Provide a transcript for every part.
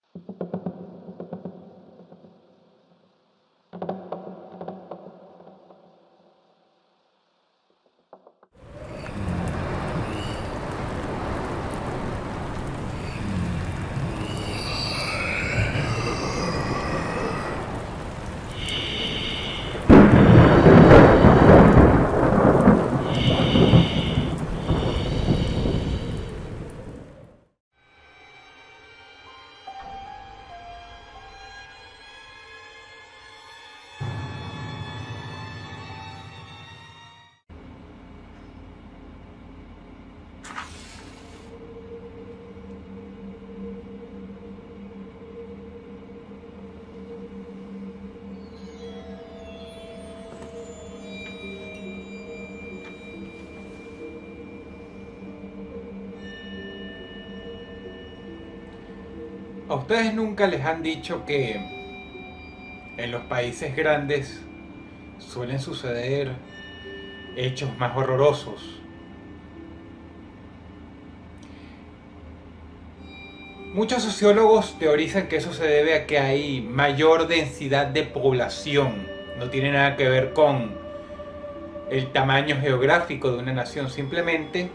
¿A ustedes nunca les han dicho que en los países grandes suelen suceder hechos más horrorosos? Muchos sociólogos teorizan que eso se debe a que hay mayor densidad de población. No tiene nada que ver con el tamaño geográfico de una nación, simplemente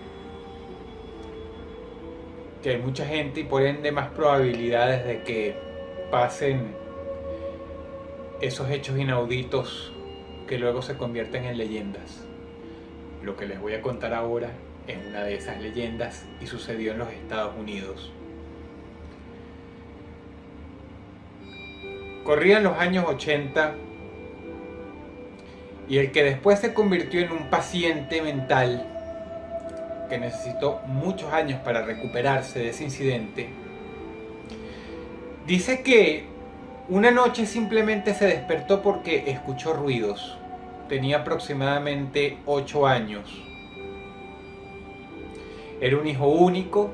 que hay mucha gente y por ende más probabilidades de que pasen esos hechos inauditos que luego se convierten en leyendas. Lo que les voy a contar ahora es una de esas leyendas y sucedió en los Estados Unidos. Corrían los años 80 y el que después se convirtió en un paciente mental que necesitó muchos años para recuperarse de ese incidente, dice que una noche simplemente se despertó porque escuchó ruidos. Tenía aproximadamente 8 años. Era un hijo único.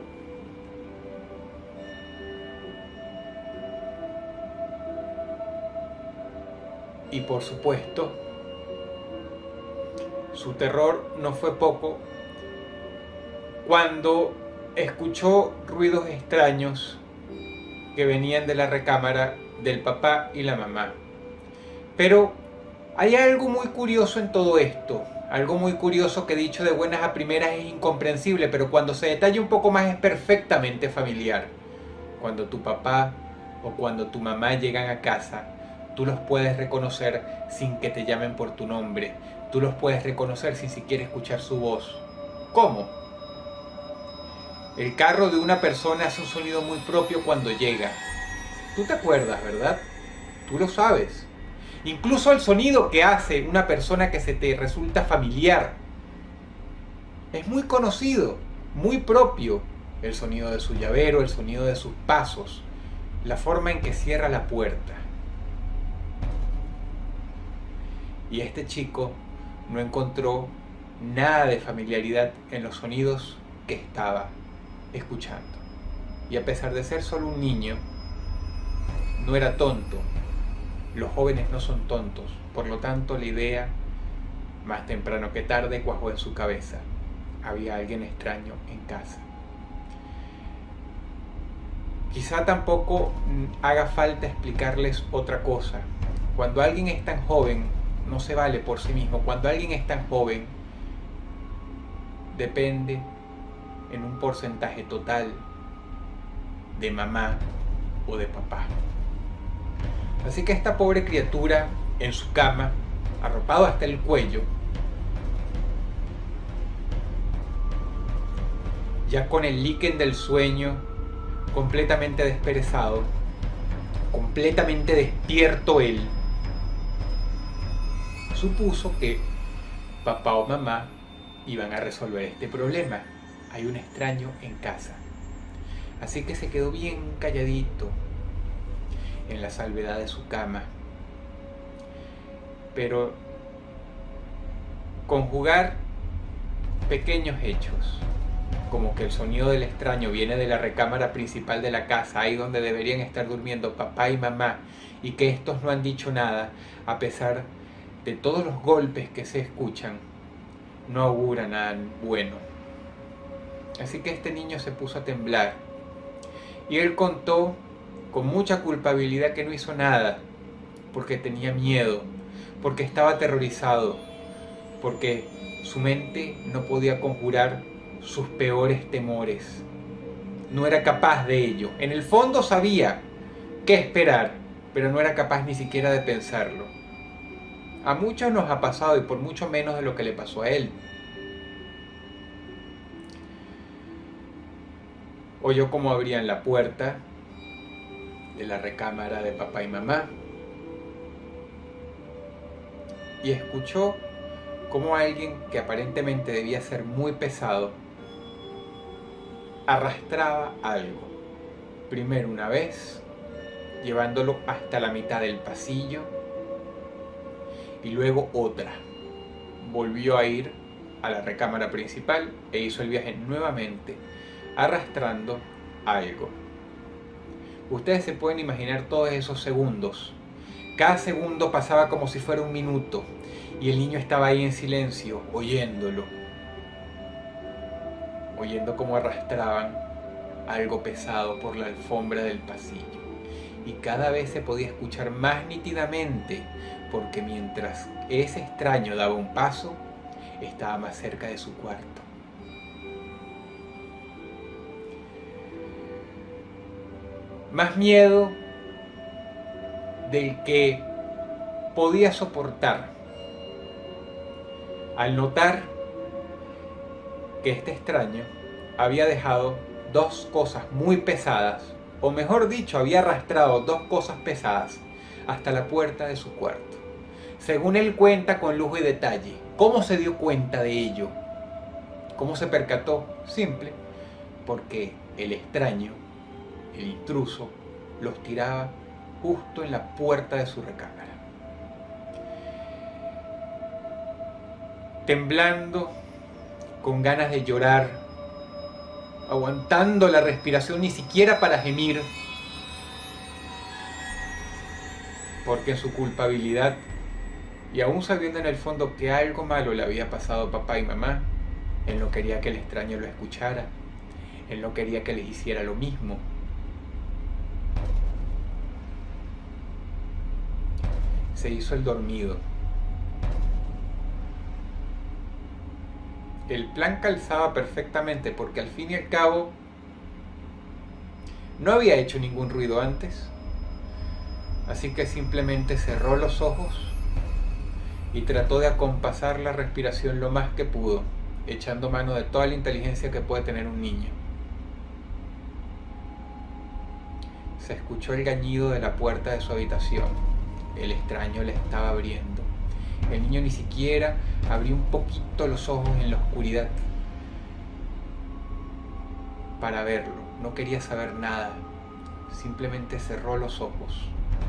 Y por supuesto, su terror no fue poco cuando escuchó ruidos extraños que venían de la recámara del papá y la mamá. Pero hay algo muy curioso en todo esto, algo muy curioso que dicho de buenas a primeras es incomprensible, pero cuando se detalla un poco más es perfectamente familiar. Cuando tu papá o cuando tu mamá llegan a casa, tú los puedes reconocer sin que te llamen por tu nombre, tú los puedes reconocer sin siquiera escuchar su voz. ¿Cómo? El carro de una persona hace un sonido muy propio cuando llega. Tú te acuerdas, ¿verdad? Tú lo sabes. Incluso el sonido que hace una persona que se te resulta familiar es muy conocido, muy propio. El sonido de su llavero, el sonido de sus pasos, la forma en que cierra la puerta. Y este chico no encontró nada de familiaridad en los sonidos que estaba escuchando. Y a pesar de ser solo un niño, no era tonto. Los jóvenes no son tontos. Por lo tanto, la idea, más temprano que tarde, cuajó en su cabeza. Había alguien extraño en casa. Quizá tampoco haga falta explicarles otra cosa. Cuando alguien es tan joven, no se vale por sí mismo. Cuando alguien es tan joven, depende en un porcentaje total de mamá o de papá. Así que esta pobre criatura en su cama, arropado hasta el cuello, ya con el líquen del sueño completamente desperezado, completamente despierto él, supuso que papá o mamá iban a resolver este problema. Hay un extraño en casa. Así que se quedó bien calladito en la salvedad de su cama. Pero conjugar pequeños hechos, como que el sonido del extraño viene de la recámara principal de la casa, ahí donde deberían estar durmiendo papá y mamá, y que estos no han dicho nada, a pesar de todos los golpes que se escuchan, no augura nada bueno. Así que este niño se puso a temblar, y él contó con mucha culpabilidad que no hizo nada, porque tenía miedo, porque estaba aterrorizado, porque su mente no podía conjurar sus peores temores. No era capaz de ello. En el fondo sabía qué esperar, pero no era capaz ni siquiera de pensarlo. A muchos nos ha pasado, y por mucho menos de lo que le pasó a él. Oyó cómo abrían la puerta de la recámara de papá y mamá y escuchó cómo alguien que aparentemente debía ser muy pesado arrastraba algo. Primero una vez, llevándolo hasta la mitad del pasillo, y luego otra. Volvió a ir a la recámara principal e hizo el viaje nuevamente, arrastrando algo. Ustedes se pueden imaginar todos esos segundos. Cada segundo pasaba como si fuera un minuto, y el niño estaba ahí en silencio, oyéndolo. Oyendo cómo arrastraban algo pesado por la alfombra del pasillo. Y cada vez se podía escuchar más nítidamente, porque mientras ese extraño daba un paso, estaba más cerca de su cuarto. Más miedo del que podía soportar al notar que este extraño había dejado dos cosas muy pesadas, o mejor dicho, había arrastrado dos cosas pesadas hasta la puerta de su cuarto. Según él cuenta con lujo y detalle, ¿cómo se dio cuenta de ello? ¿Cómo se percató? Simple, porque el extraño, el intruso, los tiraba justo en la puerta de su recámara. Temblando, con ganas de llorar, aguantando la respiración ni siquiera para gemir, porque en su culpabilidad, y aún sabiendo en el fondo que algo malo le había pasado a papá y mamá, él no quería que el extraño lo escuchara, él no quería que les hiciera lo mismo. Se hizo el dormido. El plan calzaba perfectamente, porque al fin y al cabo no había hecho ningún ruido antes, así que simplemente cerró los ojos y trató de acompasar la respiración lo más que pudo, echando mano de toda la inteligencia que puede tener un niño. Se escuchó el gañido de la puerta de su habitación. El extraño le estaba abriendo. El niño ni siquiera abrió un poquito los ojos en la oscuridad para verlo. No quería saber nada. Simplemente cerró los ojos.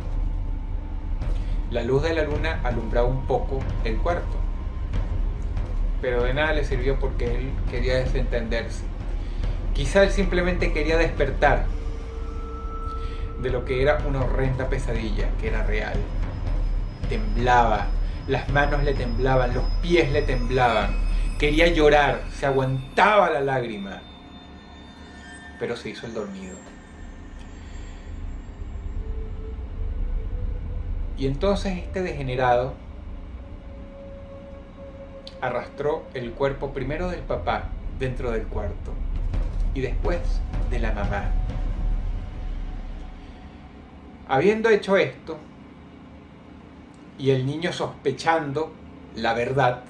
La luz de la luna alumbraba un poco el cuarto, pero de nada le sirvió porque él quería desentenderse. Quizá él simplemente quería despertar de lo que era una horrenda pesadilla, que era real. Temblaba, las manos le temblaban, los pies le temblaban, quería llorar, se aguantaba la lágrima, pero se hizo el dormido. Y entonces este degenerado arrastró el cuerpo primero del papá dentro del cuarto y después de la mamá. Habiendo hecho esto, y el niño sospechando la verdad,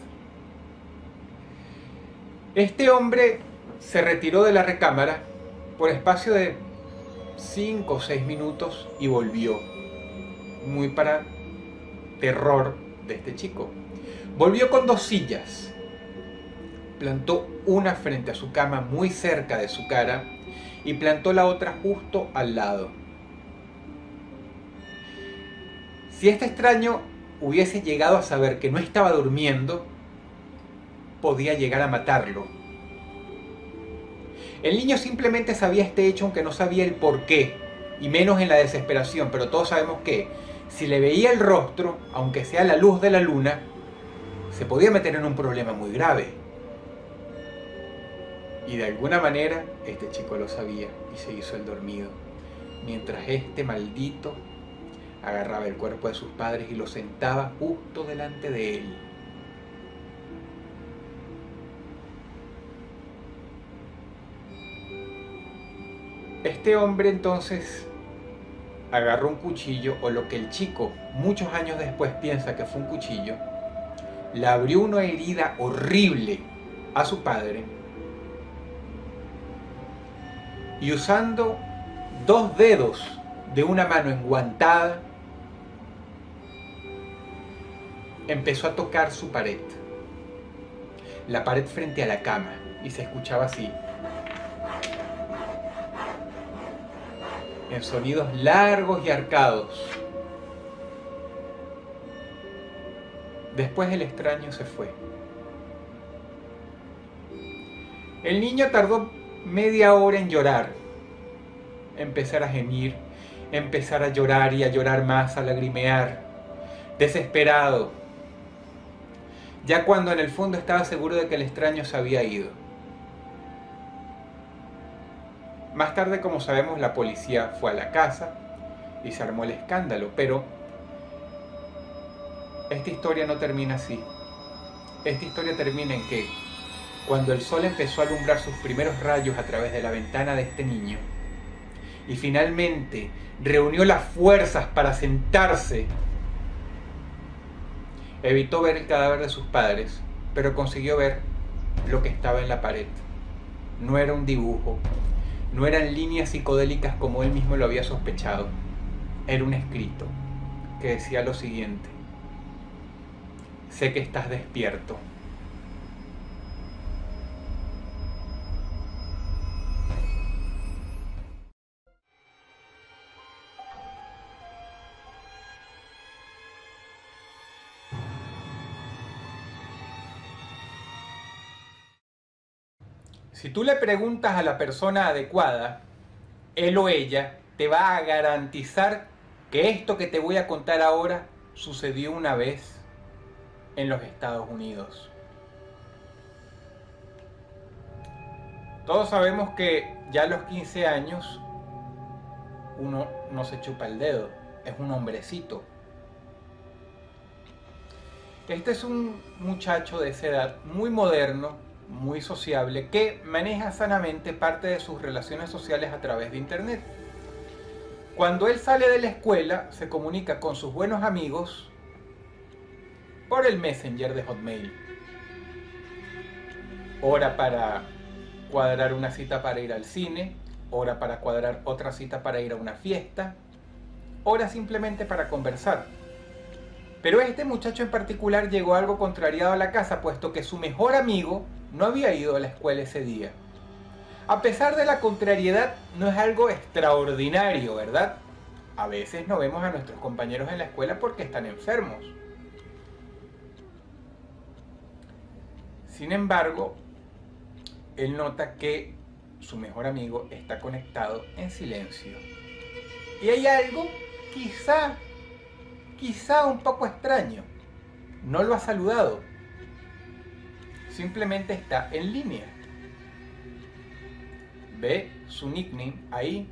este hombre se retiró de la recámara por espacio de 5 o 6 minutos y volvió, muy para terror de este chico. Volvió con 2 sillas, plantó una frente a su cama muy cerca de su cara y plantó la otra justo al lado. Si este extraño hubiese llegado a saber que no estaba durmiendo, podía llegar a matarlo. El niño simplemente sabía este hecho, aunque no sabía el por qué, y menos en la desesperación, pero todos sabemos que si le veía el rostro, aunque sea a la luz de la luna, se podía meter en un problema muy grave. Y de alguna manera este chico lo sabía y se hizo el dormido. mientras este maldito agarraba el cuerpo de sus padres y lo sentaba justo delante de él. Este hombre entonces agarró un cuchillo, o lo que el chico muchos años después piensa que fue un cuchillo, le abrió una herida horrible a su padre y usando 2 dedos de una mano enguantada empezó a tocar su pared, la pared frente a la cama, y se escuchaba así, en sonidos largos y arcados. Después el extraño se fue. El niño tardó media hora en llorar, empezar a gemir, empezar a llorar y a llorar más, a lagrimear, desesperado, ya cuando en el fondo estaba seguro de que el extraño se había ido. Más tarde, como sabemos, la policía fue a la casa y se armó el escándalo, pero esta historia no termina así. Esta historia termina en que, cuando el sol empezó a alumbrar sus primeros rayos a través de la ventana de este niño, y finalmente reunió las fuerzas para sentarse, evitó ver el cadáver de sus padres, pero consiguió ver lo que estaba en la pared. No era un dibujo, no eran líneas psicodélicas como él mismo lo había sospechado. Era un escrito que decía lo siguiente: sé que estás despierto. Si tú le preguntas a la persona adecuada, él o ella te va a garantizar que esto que te voy a contar ahora sucedió una vez en los Estados Unidos. Todos sabemos que ya a los 15 años uno no se chupa el dedo, es un hombrecito. Este es un muchacho de esa edad, muy moderno, muy sociable, que maneja sanamente parte de sus relaciones sociales a través de internet. Cuando él sale de la escuela, se comunica con sus buenos amigos por el Messenger de Hotmail. Hora para cuadrar una cita para ir al cine, hora para cuadrar otra cita para ir a una fiesta, hora simplemente para conversar. Pero este muchacho en particular llegó algo contrariado a la casa, puesto que su mejor amigo no había ido a la escuela ese día. A pesar de la contrariedad, no es algo extraordinario, ¿verdad? A veces no vemos a nuestros compañeros en la escuela porque están enfermos. Sin embargo, él nota que su mejor amigo está conectado en silencio. Y hay algo quizá un poco extraño. No lo ha saludado. Simplemente está en línea. Ve su nickname ahí.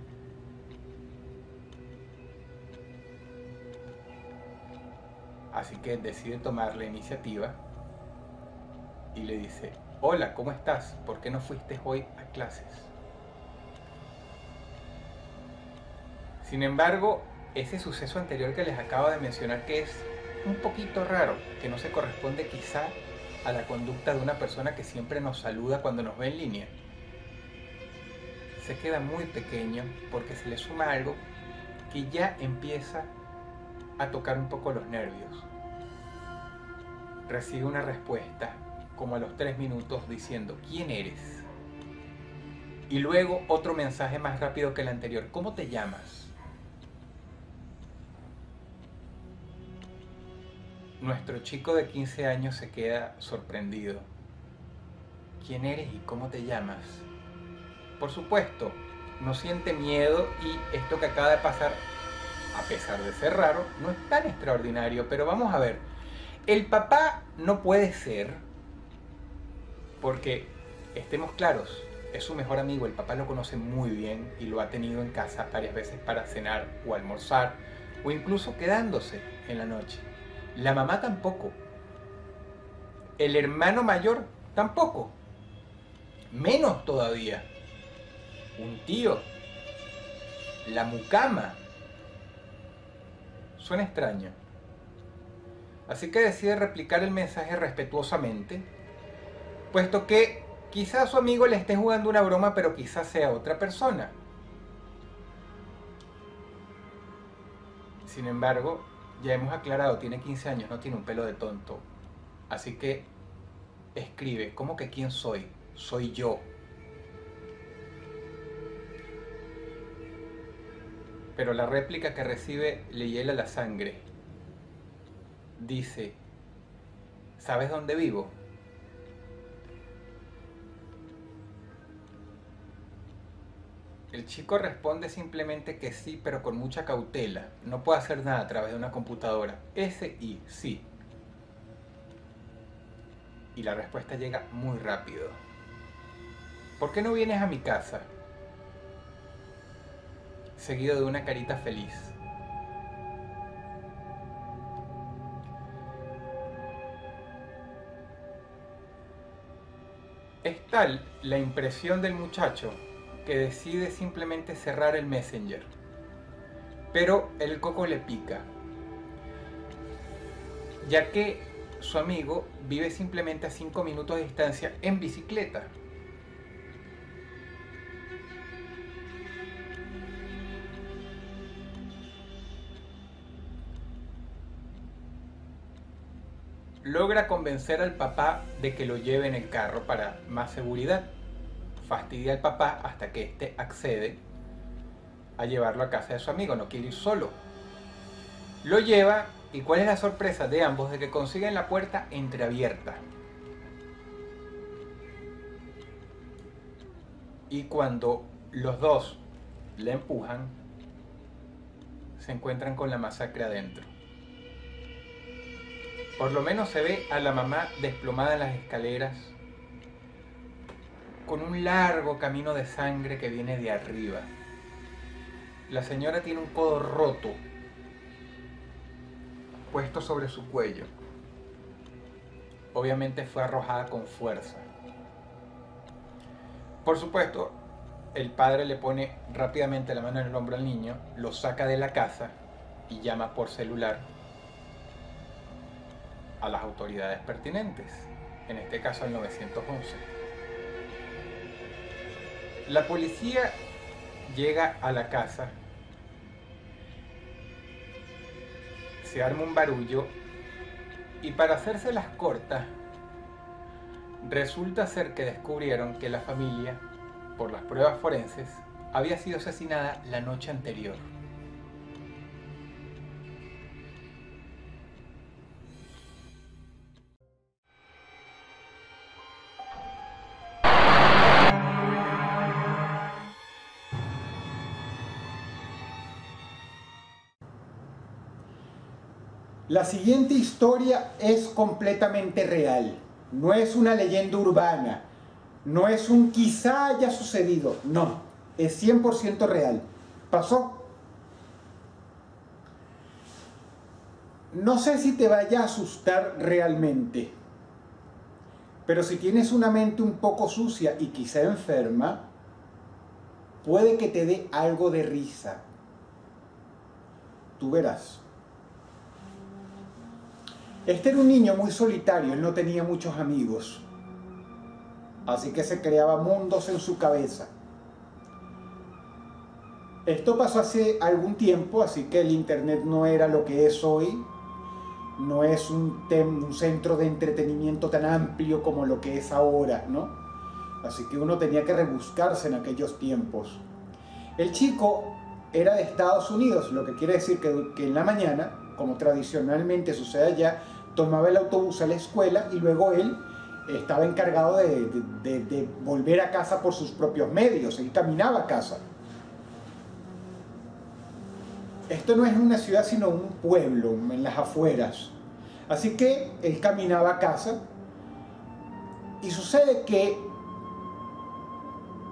Así que decide tomar la iniciativa y le dice: hola, ¿cómo estás? ¿Por qué no fuiste hoy a clases? Sin embargo, ese suceso anterior que les acabo de mencionar, que es un poquito raro, que no se corresponde quizá a la conducta de una persona que siempre nos saluda cuando nos ve en línea, se queda muy pequeño porque se le suma algo que ya empieza a tocar un poco los nervios. Recibe una respuesta como a los 3 minutos diciendo: ¿quién eres? Y luego otro mensaje más rápido que el anterior: ¿cómo te llamas? Nuestro chico de 15 años se queda sorprendido. ¿Quién eres y cómo te llamas? Por supuesto, no siente miedo, y esto que acaba de pasar, a pesar de ser raro, no es tan extraordinario. Pero vamos a ver, el papá no puede ser, porque estemos claros, es su mejor amigo, el papá lo conoce muy bien y lo ha tenido en casa varias veces para cenar o almorzar o incluso quedándose en la noche. La mamá tampoco. El hermano mayor tampoco. Menos todavía. Un tío. La mucama. Suena extraño. Así que decide replicar el mensaje respetuosamente, puesto que quizás su amigo le esté jugando una broma, pero quizás sea otra persona. Sin embargo, ya hemos aclarado, tiene 15 años, no tiene un pelo de tonto. Así que escribe, ¿cómo que quién soy? Soy yo. Pero la réplica que recibe le hiela la sangre. Dice, ¿sabes dónde vivo? El chico responde simplemente que sí, pero con mucha cautela. No puede hacer nada a través de una computadora. Sí. Y la respuesta llega muy rápido. ¿Por qué no vienes a mi casa? Seguido de una carita feliz. Es tal la impresión del muchacho que decide simplemente cerrar el Messenger. Pero el coco le pica, ya que su amigo vive simplemente a 5 minutos de distancia en bicicleta. Logra convencer al papá de que lo lleve en el carro para más seguridad. Fastidia al papá hasta que éste accede a llevarlo a casa de su amigo, no quiere ir solo. Lo lleva y ¿cuál es la sorpresa de ambos? De que consiguen la puerta entreabierta. Y cuando los dos la empujan, se encuentran con la masacre adentro. Por lo menos se ve a la mamá desplomada en las escaleras, con un largo camino de sangre que viene de arriba. La señora tiene un codo roto, puesto sobre su cuello. Obviamente fue arrojada con fuerza. Por supuesto, el padre le pone rápidamente la mano en el hombro al niño, lo saca de la casa y llama por celular a las autoridades pertinentes, en este caso al 911. La policía llega a la casa, se arma un barullo y para hacerse las cortas, resulta ser que descubrieron que la familia, por las pruebas forenses, había sido asesinada la noche anterior. La siguiente historia es completamente real, no es una leyenda urbana, no es un quizá haya sucedido, no, es 100% real, pasó. No sé si te vaya a asustar realmente, pero si tienes una mente un poco sucia y quizá enferma, puede que te dé algo de risa. Tú verás. Este era un niño muy solitario, él no tenía muchos amigos, así que se creaba mundos en su cabeza. Esto pasó hace algún tiempo, así que el internet no era lo que es hoy, no es un centro de entretenimiento tan amplio como lo que es ahora, ¿no? Así que uno tenía que rebuscarse en aquellos tiempos. El chico era de Estados Unidos, lo que quiere decir que en la mañana, como tradicionalmente sucede allá, tomaba el autobús a la escuela y luego él estaba encargado de volver a casa por sus propios medios, él caminaba a casa. Esto no es una ciudad sino un pueblo en las afueras, así que él caminaba a casa y sucede que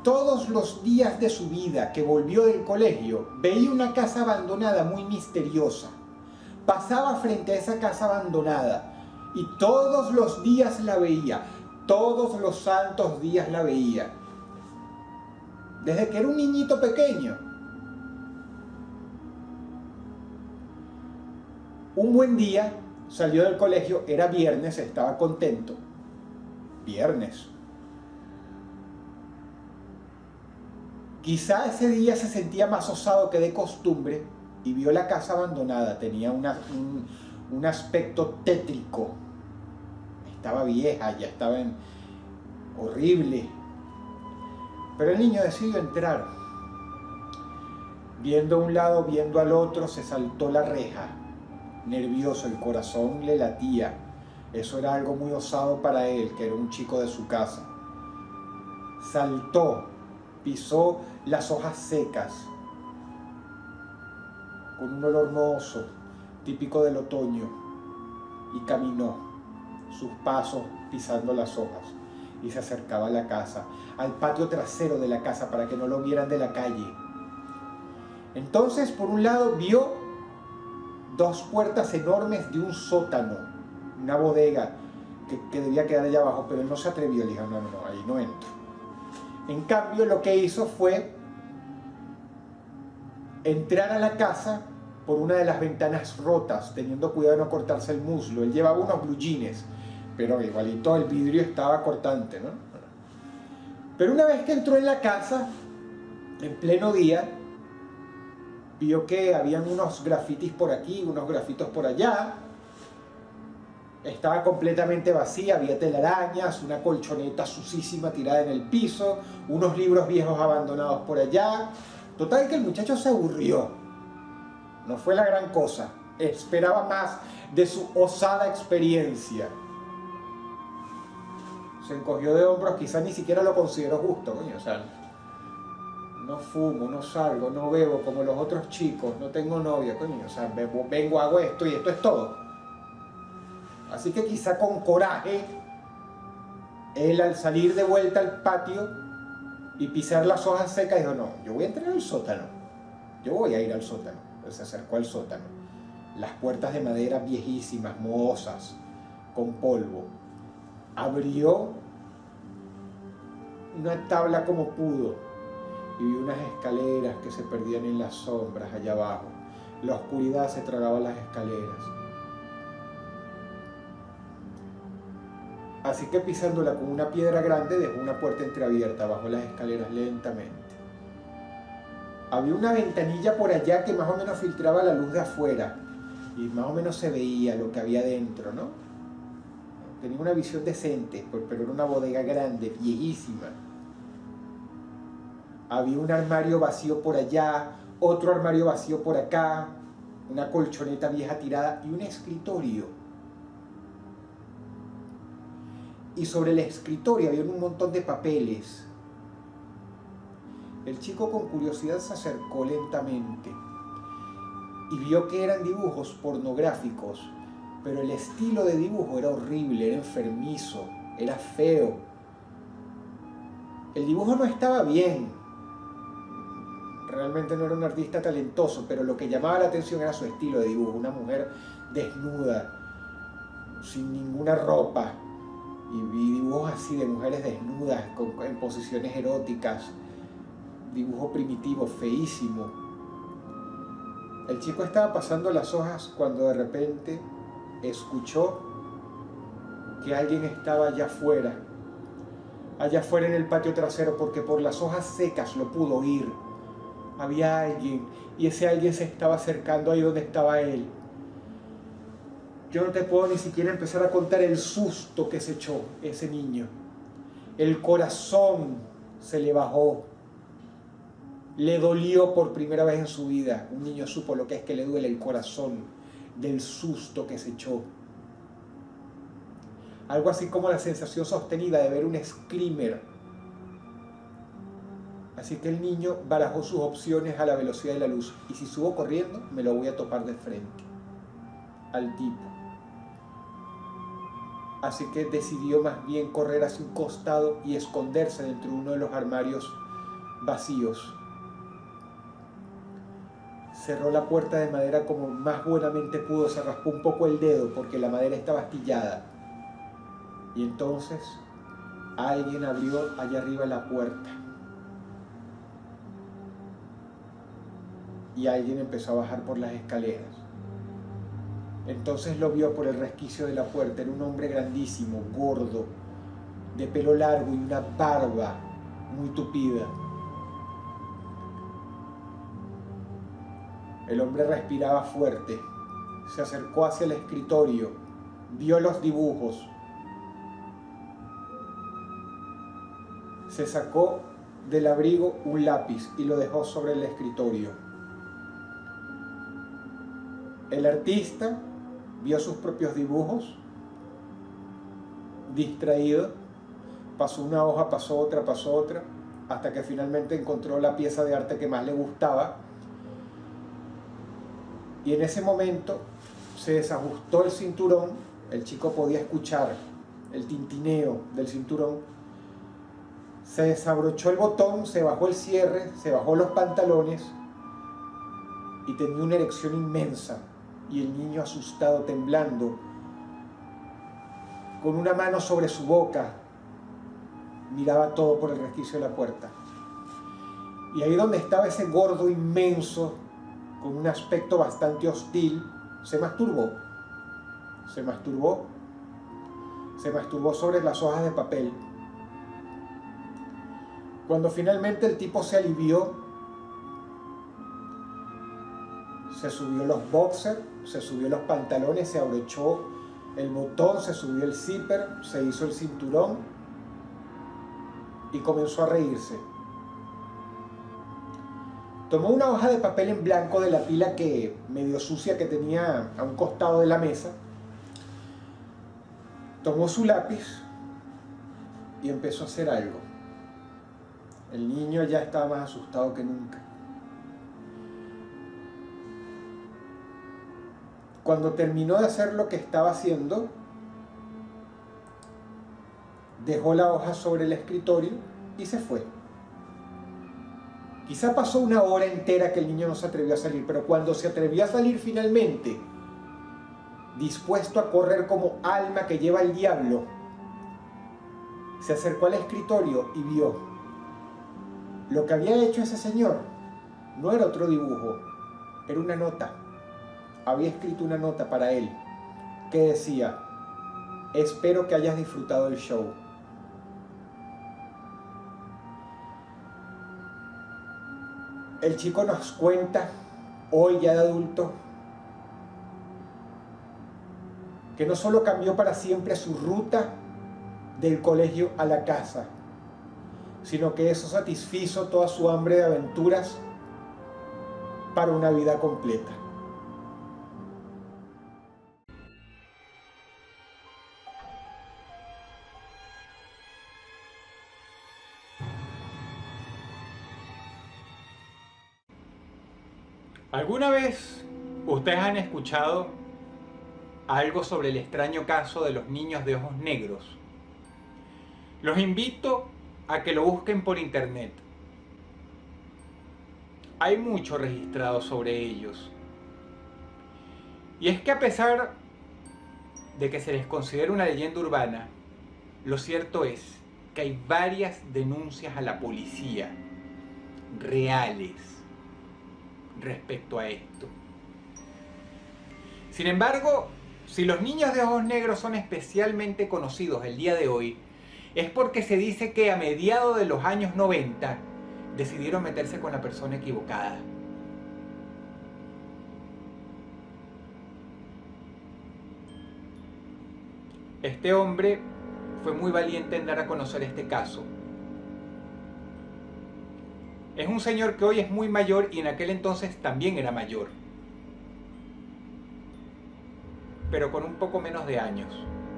todos los días de su vida que volvió del colegio, veía una casa abandonada muy misteriosa. Pasaba frente a esa casa abandonada y todos los días la veía, todos los santos días la veía. Desde que era un niñito pequeño. Un buen día salió del colegio, era viernes, estaba contento. Viernes. Quizá ese día se sentía más osado que de costumbre y vio la casa abandonada. Tenía un aspecto tétrico. Estaba vieja, ya estaba horrible. Pero el niño decidió entrar. Viendo a un lado, viendo al otro, se saltó la reja. Nervioso, el corazón le latía. Eso era algo muy osado para él, que era un chico de su casa. Saltó, pisó las hojas secas, con un olor mohoso, típico del otoño, y caminó, sus pasos pisando las hojas, y se acercaba a la casa, al patio trasero de la casa, para que no lo vieran de la calle. Entonces, por un lado, vio dos puertas enormes de un sótano, una bodega que debía quedar allá abajo, pero él no se atrevió, le dijo, no, ahí no entro. En cambio, lo que hizo fue entrar a la casa por una de las ventanas rotas, teniendo cuidado de no cortarse el muslo. Él llevaba unos blue jeans, pero igualito el vidrio estaba cortante, ¿no? Pero una vez que entró en la casa, en pleno día, vio que habían unos grafitis por aquí, unos grafitos por allá. Estaba completamente vacía, había telarañas, una colchoneta sucísima tirada en el piso, unos libros viejos abandonados por allá. Total que el muchacho se aburrió. No fue la gran cosa. Esperaba más de su osada experiencia. Se encogió de hombros, quizás ni siquiera lo consideró justo, coño, o sea, no fumo, no salgo, no bebo como los otros chicos, no tengo novia, coño, o sea, vengo, hago esto y esto es todo. Así que quizá con coraje, él al salir de vuelta al patio y pisar las hojas secas dijo, no, yo voy a entrar al sótano, yo voy a ir al sótano. Entonces se acercó al sótano. Las puertas de madera viejísimas, mohosas, con polvo. Abrió una tabla como pudo y vio unas escaleras que se perdían en las sombras allá abajo. La oscuridad se tragaba las escaleras. Así que pisándola con una piedra grande dejó una puerta entreabierta, bajó las escaleras lentamente. Había una ventanilla por allá que más o menos filtraba la luz de afuera y más o menos se veía lo que había dentro, ¿no? Tenía una visión decente, pero era una bodega grande, viejísima. Había un armario vacío por allá, otro armario vacío por acá, una colchoneta vieja tirada y un escritorio. Y sobre el escritorio había un montón de papeles. El chico con curiosidad se acercó lentamente y vio que eran dibujos pornográficos, pero el estilo de dibujo era horrible, era enfermizo, era feo. El dibujo no estaba bien, realmente no era un artista talentoso, pero lo que llamaba la atención era su estilo de dibujo, una mujer desnuda, sin ninguna ropa, y dibujos así de mujeres desnudas, en posiciones eróticas, dibujo primitivo, feísimo. El chico estaba pasando las hojas cuando de repente escuchó que alguien estaba allá afuera en el patio trasero, porque por las hojas secas lo pudo oír. Había alguien, y ese alguien se estaba acercando ahí donde estaba él. Yo no te puedo ni siquiera empezar a contar el susto que se echó ese niño. El corazón se le bajó. Le dolió por primera vez en su vida. Un niño supo lo que es que le duele el corazón del susto que se echó. Algo así como la sensación sostenida de ver un screamer. Así que el niño barajó sus opciones a la velocidad de la luz. Y si subo corriendo, me lo voy a topar de frente al tipo. Así que decidió más bien correr hacia un costado y esconderse dentro de uno de los armarios vacíos. Cerró la puerta de madera como más buenamente pudo, se raspó un poco el dedo porque la madera estaba astillada. Y entonces alguien abrió allá arriba la puerta. Y alguien empezó a bajar por las escaleras. Entonces lo vio por el resquicio de la puerta. Era un hombre grandísimo, gordo, de pelo largo y una barba muy tupida. El hombre respiraba fuerte. Se acercó hacia el escritorio, vio los dibujos. Se sacó del abrigo un lápiz y lo dejó sobre el escritorio. El artista vio sus propios dibujos, distraído, pasó una hoja, pasó otra, hasta que finalmente encontró la pieza de arte que más le gustaba. Y en ese momento se desajustó el cinturón, el chico podía escuchar el tintineo del cinturón, se desabrochó el botón, se bajó el cierre, se bajó los pantalones y tenía una erección inmensa. Y el niño, asustado, temblando, con una mano sobre su boca, miraba todo por el resquicio de la puerta. Y ahí donde estaba ese gordo inmenso, con un aspecto bastante hostil, se masturbó. Se masturbó sobre las hojas de papel. Cuando finalmente el tipo se alivió, se subió los boxers, se subió los pantalones, se abrochó el botón, se subió el zipper, se hizo el cinturón y comenzó a reírse. Tomó una hoja de papel en blanco de la pila que medio sucia que tenía a un costado de la mesa, tomó su lápiz y empezó a hacer algo. El niño ya estaba más asustado que nunca. Cuando terminó de hacer lo que estaba haciendo, dejó la hoja sobre el escritorio y se fue. Quizá pasó una hora entera que el niño no se atrevió a salir, pero cuando se atrevió a salir finalmente, dispuesto a correr como alma que lleva el diablo, se acercó al escritorio y vio lo que había hecho ese señor. No era otro dibujo, era una nota. Había escrito una nota para él que decía: espero que hayas disfrutado el show. El chico nos cuenta, hoy ya de adulto, que no solo cambió para siempre su ruta del colegio a la casa, sino que eso satisfizo toda su hambre de aventuras para una vida completa. ¿Alguna vez ustedes han escuchado algo sobre el extraño caso de los niños de ojos negros? Los invito a que lo busquen por internet. Hay mucho registrado sobre ellos. Y es que a pesar de que se les considera una leyenda urbana, lo cierto es que hay varias denuncias a la policía reales respecto a esto. Sin embargo, si los niños de ojos negros son especialmente conocidos el día de hoy, es porque se dice que a mediados de los años 90 decidieron meterse con la persona equivocada. Este hombre fue muy valiente en dar a conocer este caso. Es un señor que hoy es muy mayor y en aquel entonces también era mayor, pero con un poco menos de años.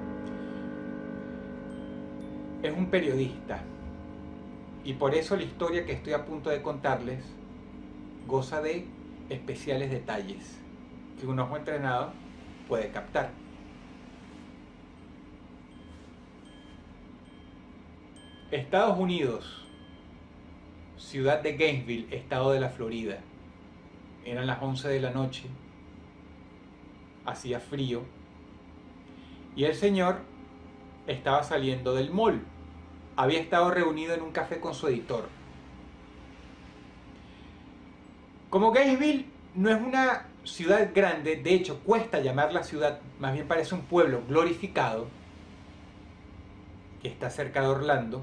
Es un periodista y por eso la historia que estoy a punto de contarles goza de especiales detalles que un ojo entrenado puede captar. Estados Unidos, ciudad de Gainesville, estado de la Florida. Eran las 11 de la noche, hacía frío, y el señor estaba saliendo del mall. Había estado reunido en un café con su editor. Como Gainesville no es una ciudad grande, de hecho cuesta llamarla ciudad, más bien parece un pueblo glorificado, que está cerca de Orlando,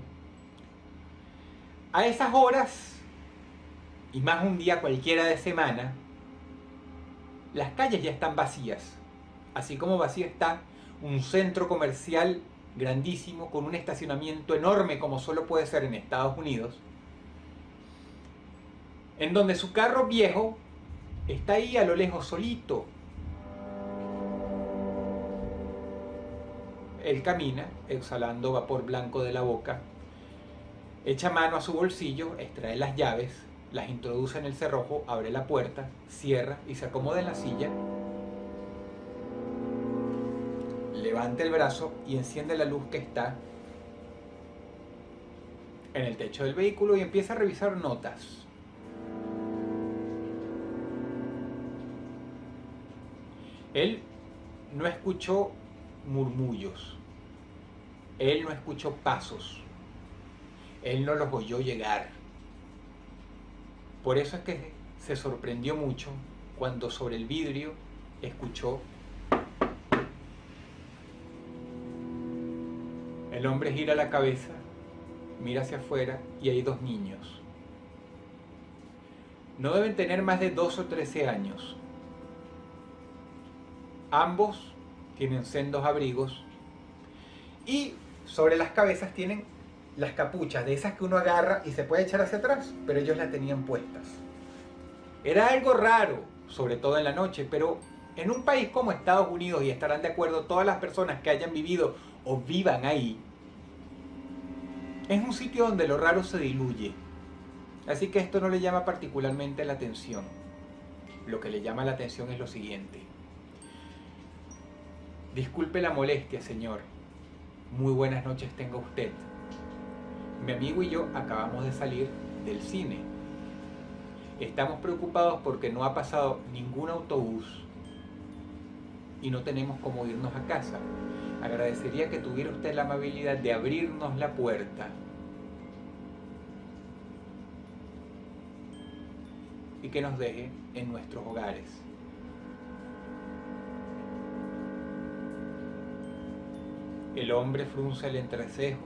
a esas horas, y más un día cualquiera de semana, las calles ya están vacías, así como vacío está un centro comercial grandísimo con un estacionamiento enorme como solo puede ser en Estados Unidos, en donde su carro viejo está ahí a lo lejos solito. Él camina, exhalando vapor blanco de la boca, echa mano a su bolsillo, extrae las llaves, las introduce en el cerrojo, abre la puerta, cierra y se acomoda en la silla, levanta el brazo y enciende la luz que está en el techo del vehículo y empieza a revisar notas. Él no escuchó murmullos, él no escuchó pasos, él no los oyó llegar. Por eso es que se sorprendió mucho cuando sobre el vidrio escuchó. El hombre gira la cabeza, mira hacia afuera y hay dos niños. No deben tener más de 12 o 13 años. Ambos tienen sendos abrigos y sobre las cabezas tienen las capuchas de esas que uno agarra y se puede echar hacia atrás, pero ellos las tenían puestas. Era algo raro, sobre todo en la noche, pero en un país como Estados Unidos, y estarán de acuerdo todas las personas que hayan vivido o vivan ahí, es un sitio donde lo raro se diluye. Así que esto no le llama particularmente la atención. Lo que le llama la atención es lo siguiente. Disculpe la molestia, señor. Muy buenas noches tenga usted. Mi amigo y yo acabamos de salir del cine. Estamos preocupados porque no ha pasado ningún autobús y no tenemos cómo irnos a casa. Agradecería que tuviera usted la amabilidad de abrirnos la puerta y que nos deje en nuestros hogares. El hombre frunce el entrecejo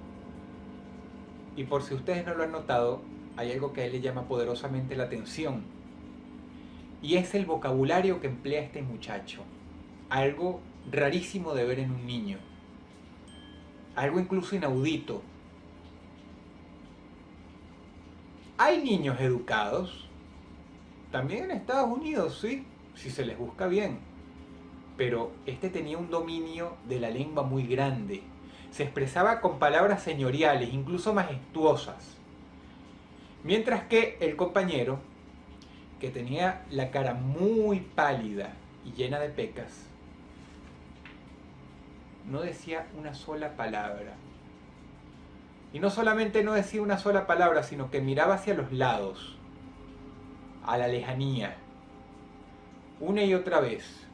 y, por si ustedes no lo han notado, hay algo que a él le llama poderosamente la atención, y es el vocabulario que emplea este muchacho. Algo rarísimo de ver en un niño, algo incluso inaudito. Hay niños educados, también en Estados Unidos, sí, si se les busca bien, pero este tenía un dominio de la lengua muy grande, se expresaba con palabras señoriales, incluso majestuosas, mientras que el compañero, que tenía la cara muy pálida y llena de pecas, no decía una sola palabra. Y no solamente no decía una sola palabra, sino que miraba hacia los lados, a la lejanía, una y otra vez,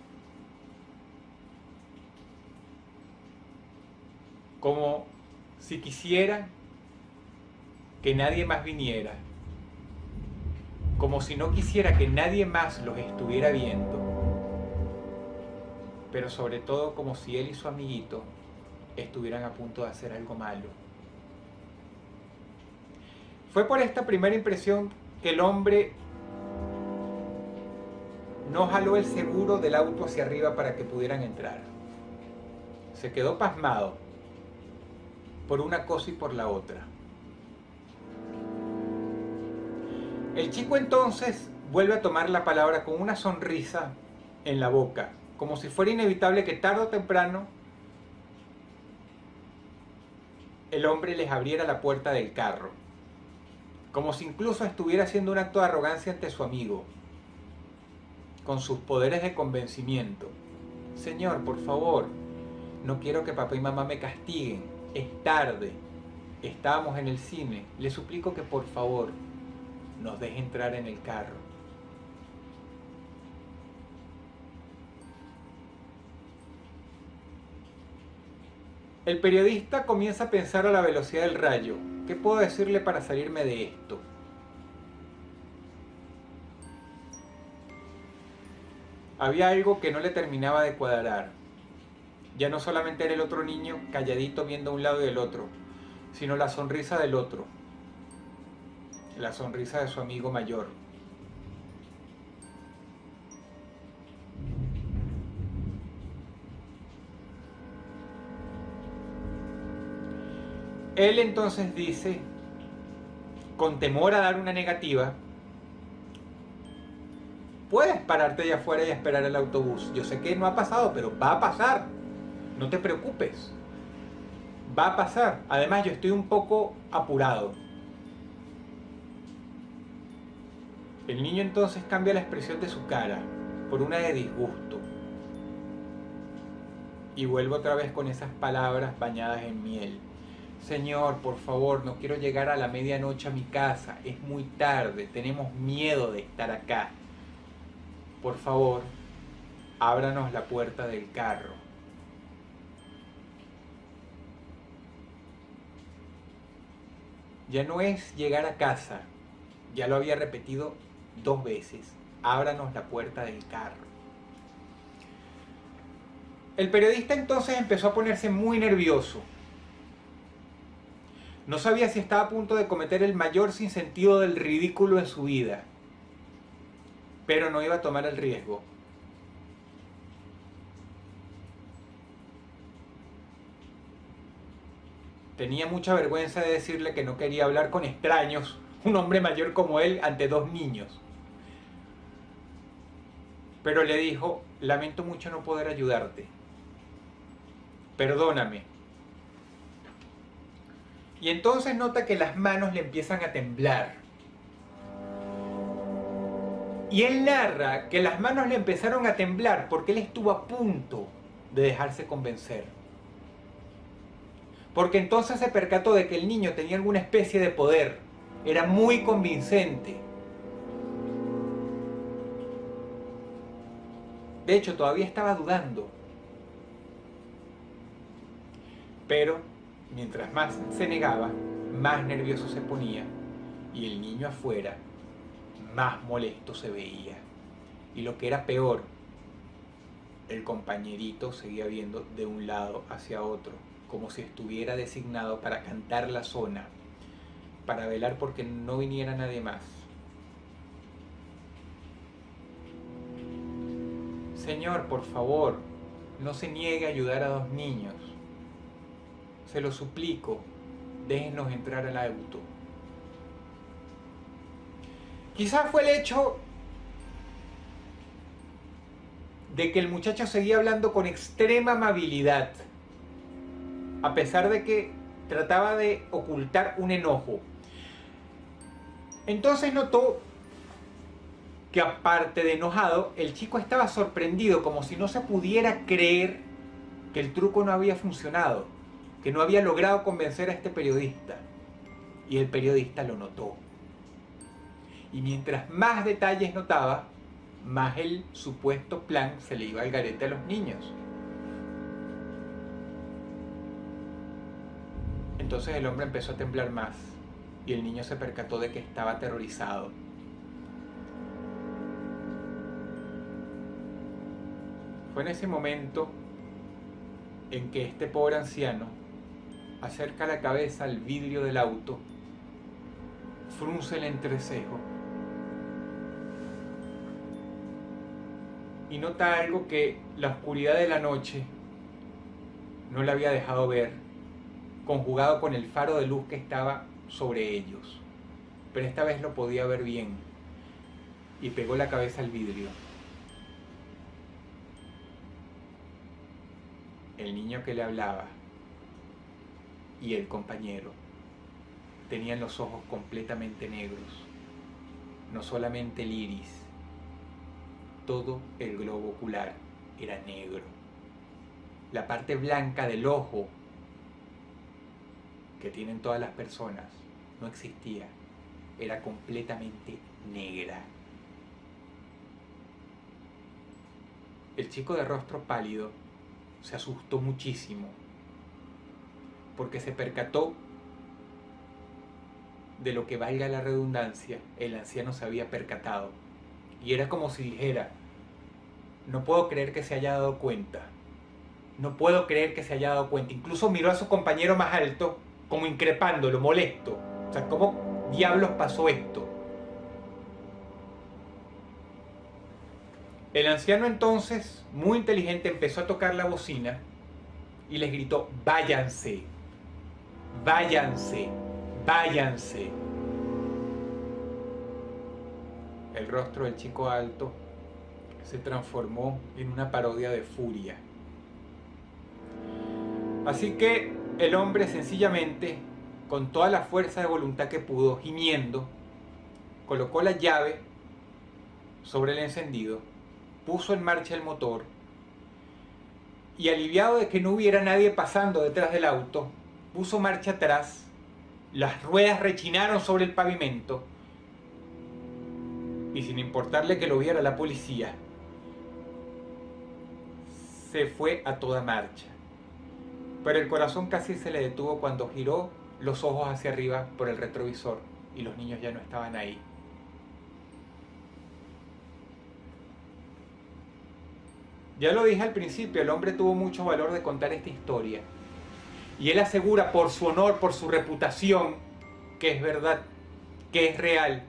como si quisiera que nadie más viniera, como si no quisiera que nadie más los estuviera viendo, pero sobre todo como si él y su amiguito estuvieran a punto de hacer algo malo. Fue por esta primera impresión que el hombre no jaló el seguro del auto hacia arriba para que pudieran entrar. Se quedó pasmado por una cosa y por la otra. El chico entonces vuelve a tomar la palabra con una sonrisa en la boca, como si fuera inevitable que tarde o temprano el hombre les abriera la puerta del carro, como si incluso estuviera haciendo un acto de arrogancia ante su amigo, con sus poderes de convencimiento. Señor, por favor, no quiero que papá y mamá me castiguen, es tarde, estábamos en el cine, le suplico que por favor. nos deje entrar en el carro. El periodista comienza a pensar a la velocidad del rayo. ¿Qué puedo decirle para salirme de esto? Había algo que no le terminaba de cuadrar. Ya no solamente era el otro niño calladito viendo a un lado y del otro, sino la sonrisa del otro, la sonrisa de su amigo mayor. Él entonces dice, con temor a dar una negativa, puedes pararte allá afuera y esperar el autobús. Yo sé que no ha pasado, pero va a pasar. No te preocupes. Va a pasar. Además, yo estoy un poco apurado. El niño entonces cambia la expresión de su cara por una de disgusto. Y vuelve otra vez con esas palabras bañadas en miel. Señor, por favor, no quiero llegar a la medianoche a mi casa. Es muy tarde. Tenemos miedo de estar acá. Por favor, ábranos la puerta del carro. Ya no es llegar a casa. Ya lo había repetido 2 veces. Ábranos la puerta del carro. El periodista entonces empezó a ponerse muy nervioso. No sabía si estaba a punto de cometer el mayor sinsentido del ridículo en su vida, pero no iba a tomar el riesgo. Tenía mucha vergüenza de decirle que no quería hablar con extraños, un hombre mayor como él, ante 2 niños. Pero le dijo, lamento mucho no poder ayudarte. Perdóname. Y entonces nota que las manos le empiezan a temblar. Y él narra que las manos le empezaron a temblar porque él estuvo a punto de dejarse convencer. Porque entonces se percató de que el niño tenía alguna especie de poder. Era muy convincente. De hecho, todavía estaba dudando. Pero, mientras más se negaba, más nervioso se ponía. Y el niño afuera, más molesto se veía. Y lo que era peor, el compañerito seguía viendo de un lado hacia otro, como si estuviera designado para cantar la zona, para velar porque no viniera nadie más. Señor, por favor, no se niegue a ayudar a 2 niños. Se lo suplico, déjenos entrar al auto. Quizás fue el hecho de que el muchacho seguía hablando con extrema amabilidad, a pesar de que trataba de ocultar un enojo. Entonces notó que, aparte de enojado, el chico estaba sorprendido, como si no se pudiera creer que el truco no había funcionado, que no había logrado convencer a este periodista. Y el periodista lo notó. Y mientras más detalles notaba, más el supuesto plan se le iba al garete a los niños. Entonces el hombre empezó a temblar más y el niño se percató de que estaba aterrorizado. Fue en ese momento en que este pobre anciano acerca la cabeza al vidrio del auto, frunce el entrecejo y nota algo que la oscuridad de la noche no le había dejado ver, conjugado con el faro de luz que estaba sobre ellos. Pero esta vez lo podía ver bien y pegó la cabeza al vidrio. El niño que le hablaba y el compañero tenían los ojos completamente negros, no solamente el iris, todo el globo ocular era negro. La parte blanca del ojo que tienen todas las personas no existía. era completamente negra. El chico de rostro pálido se asustó muchísimo porque se percató de lo que, valga la redundancia, el anciano se había percatado. Y era como si dijera: no puedo creer que se haya dado cuenta. No puedo creer que se haya dado cuenta. Incluso miró a su compañero más alto como increpándolo, molesto. O sea, ¿cómo diablos pasó esto? El anciano entonces, muy inteligente, empezó a tocar la bocina y les gritó: váyanse, váyanse, váyanse. El rostro del chico alto se transformó en una parodia de furia. Así que el hombre sencillamente, con toda la fuerza de voluntad que pudo, gimiendo, colocó la llave sobre el encendido, puso en marcha el motor y, aliviado de que no hubiera nadie pasando detrás del auto, puso marcha atrás. Las ruedas rechinaron sobre el pavimento y, sin importarle que lo viera la policía, se fue a toda marcha. Pero el corazón casi se le detuvo cuando giró los ojos hacia arriba por el retrovisor y los niños ya no estaban ahí. Ya lo dije al principio, el hombre tuvo mucho valor de contar esta historia. Y él asegura, por su honor, por su reputación, que es verdad, que es real.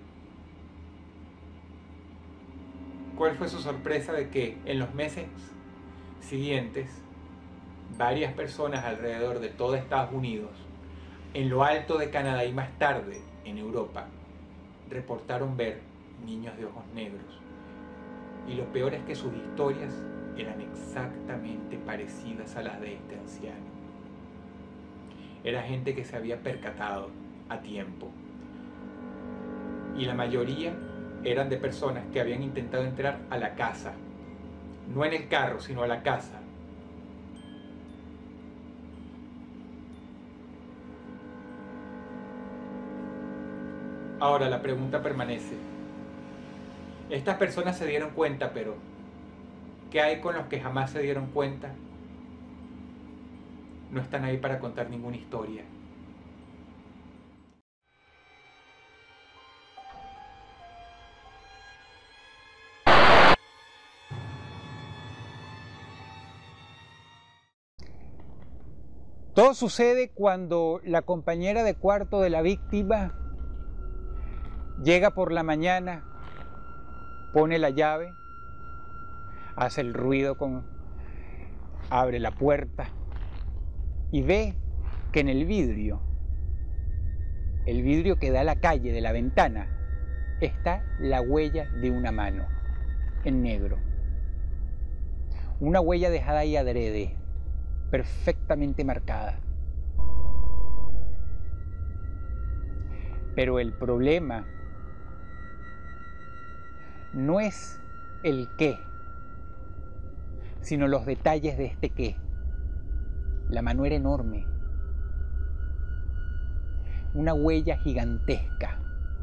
¿Cuál fue su sorpresa de que en los meses siguientes varias personas alrededor de todo Estados Unidos, en lo alto de Canadá y más tarde en Europa, reportaron ver niños de ojos negros? Y lo peor es que sus historias eran exactamente parecidas a las de este anciano. Era gente que se había percatado a tiempo. Y la mayoría eran de personas que habían intentado entrar a la casa. No en el carro, sino a la casa. Ahora la pregunta permanece. Estas personas se dieron cuenta, pero ¿qué hay con los que jamás se dieron cuenta? No están ahí para contar ninguna historia. Todo sucede cuando la compañera de cuarto de la víctima llega por la mañana, pone la llave, hace el ruido abre la puerta y ve que en el vidrio que da a la calle de la ventana, está la huella de una mano en negro. Una huella dejada ahí adrede, perfectamente marcada. Pero el problema no es el qué, sino los detalles de este qué. La mano era enorme, una huella gigantesca,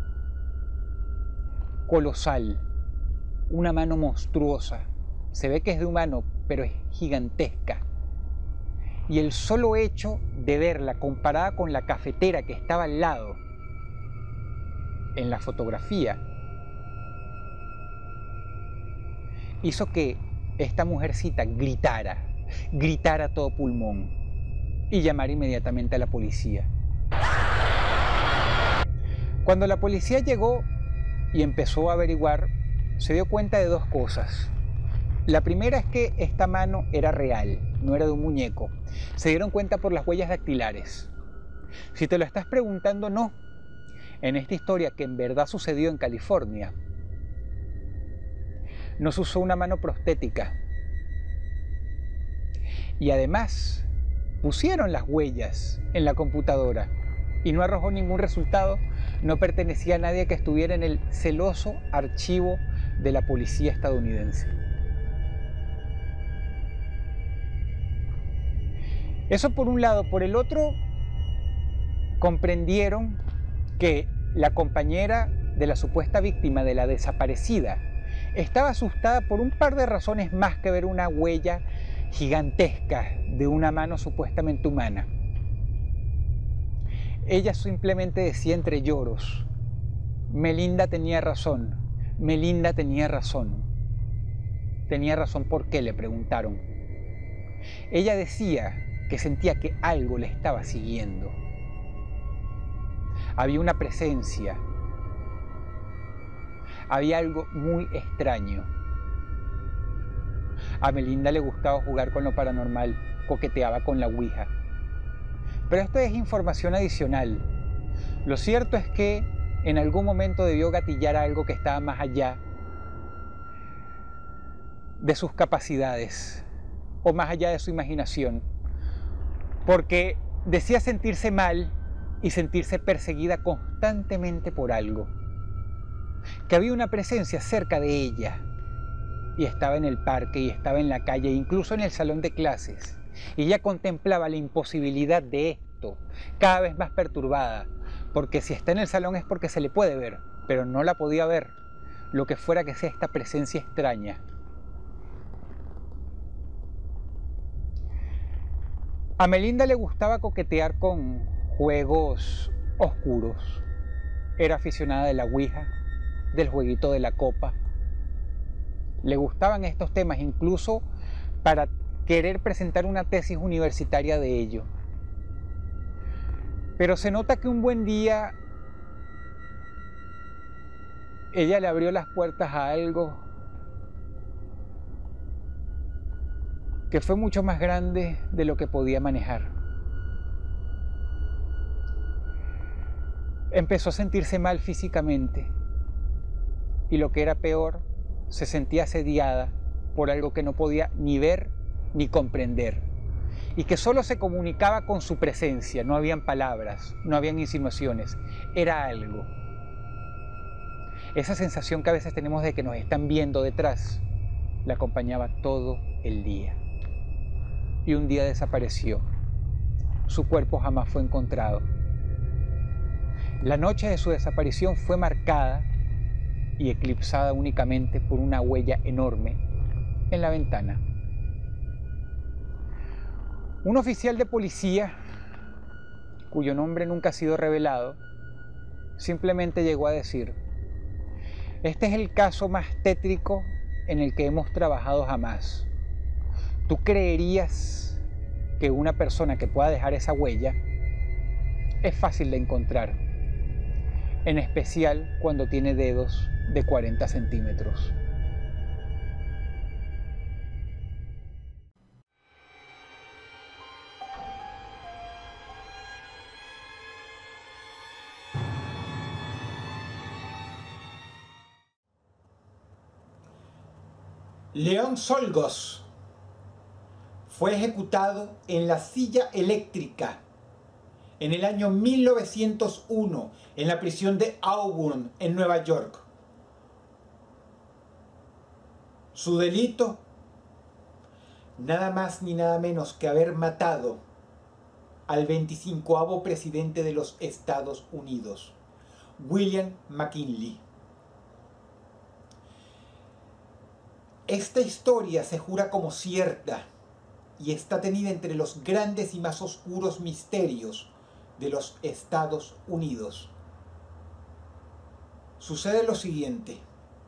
colosal, una mano monstruosa. Se ve que es de humano, pero es gigantesca. Y el solo hecho de verla comparada con la cafetera que estaba al lado en la fotografía hizo que esta mujercita gritara a todo pulmón y llamara inmediatamente a la policía. Cuando la policía llegó y empezó a averiguar, se dio cuenta de dos cosas. La primera es que esta mano era real, no era de un muñeco. Se dieron cuenta por las huellas dactilares. Si te lo estás preguntando, no. En esta historia, que en verdad sucedió en California, no se usó una mano prostética. Y además, pusieron las huellas en la computadora y no arrojó ningún resultado. No pertenecía a nadie que estuviera en el celoso archivo de la policía estadounidense. Eso por un lado. Por el otro, comprendieron que la compañera de la supuesta víctima, de la desaparecida, estaba asustada por un par de razones más que ver una huella gigantesca de una mano supuestamente humana. Ella simplemente decía entre lloros: Melinda tenía razón, Melinda tenía razón. ¿Tenía razón por qué?, le preguntaron. Ella decía que sentía que algo le estaba siguiendo. Había una presencia. Había algo muy extraño. A Melinda le gustaba jugar con lo paranormal, coqueteaba con la ouija. Pero esto es información adicional. Lo cierto es que en algún momento debió gatillar algo que estaba más allá de sus capacidades o más allá de su imaginación, porque decía sentirse mal y sentirse perseguida constantemente por algo, que había una presencia cerca de ella, y estaba en el parque, y estaba en la calle, incluso en el salón de clases, y ella contemplaba la imposibilidad de esto, cada vez más perturbada, porque si está en el salón es porque se le puede ver, pero no la podía ver, lo que fuera que sea esta presencia extraña. A Melinda le gustaba coquetear con juegos oscuros. Era aficionada de la ouija, del jueguito de la copa. Le gustaban estos temas, incluso para querer presentar una tesis universitaria de ello. Pero se nota que un buen día ella le abrió las puertas a algo que fue mucho más grande de lo que podía manejar. Empezó a sentirse mal físicamente y, lo que era peor, se sentía asediada por algo que no podía ni ver ni comprender y que solo se comunicaba con su presencia. No habían palabras, no habían insinuaciones, era algo. Esa sensación que a veces tenemos de que nos están viendo detrás la acompañaba todo el día. Y un día desapareció. Su cuerpo jamás fue encontrado. La noche de su desaparición fue marcada y eclipsada únicamente por una huella enorme en la ventana. Un oficial de policía, cuyo nombre nunca ha sido revelado, simplemente llegó a decir: este es el caso más tétrico en el que hemos trabajado jamás. ¿Tú creerías que una persona que pueda dejar esa huella es fácil de encontrar? En especial cuando tiene dedos de 40 centímetros. León Czolgosz fue ejecutado en la silla eléctrica en el año 1901 en la prisión de Auburn, en Nueva York. Su delito, nada más ni nada menos que haber matado al 25º presidente de los Estados Unidos, William McKinley. Esta historia se jura como cierta y está tenida entre los grandes y más oscuros misterios de los Estados Unidos. Sucede lo siguiente.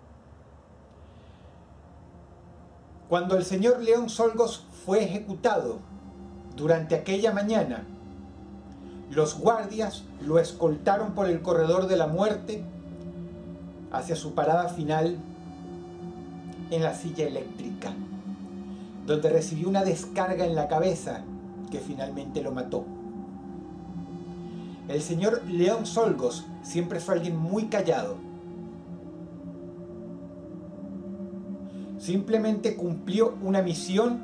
Cuando el señor León Czolgosz fue ejecutado, durante aquella mañana, los guardias lo escoltaron por el corredor de la muerte hacia su parada final en la silla eléctrica, donde recibió una descarga en la cabeza que finalmente lo mató. El señor León Czolgosz siempre fue alguien muy callado. Simplemente cumplió una misión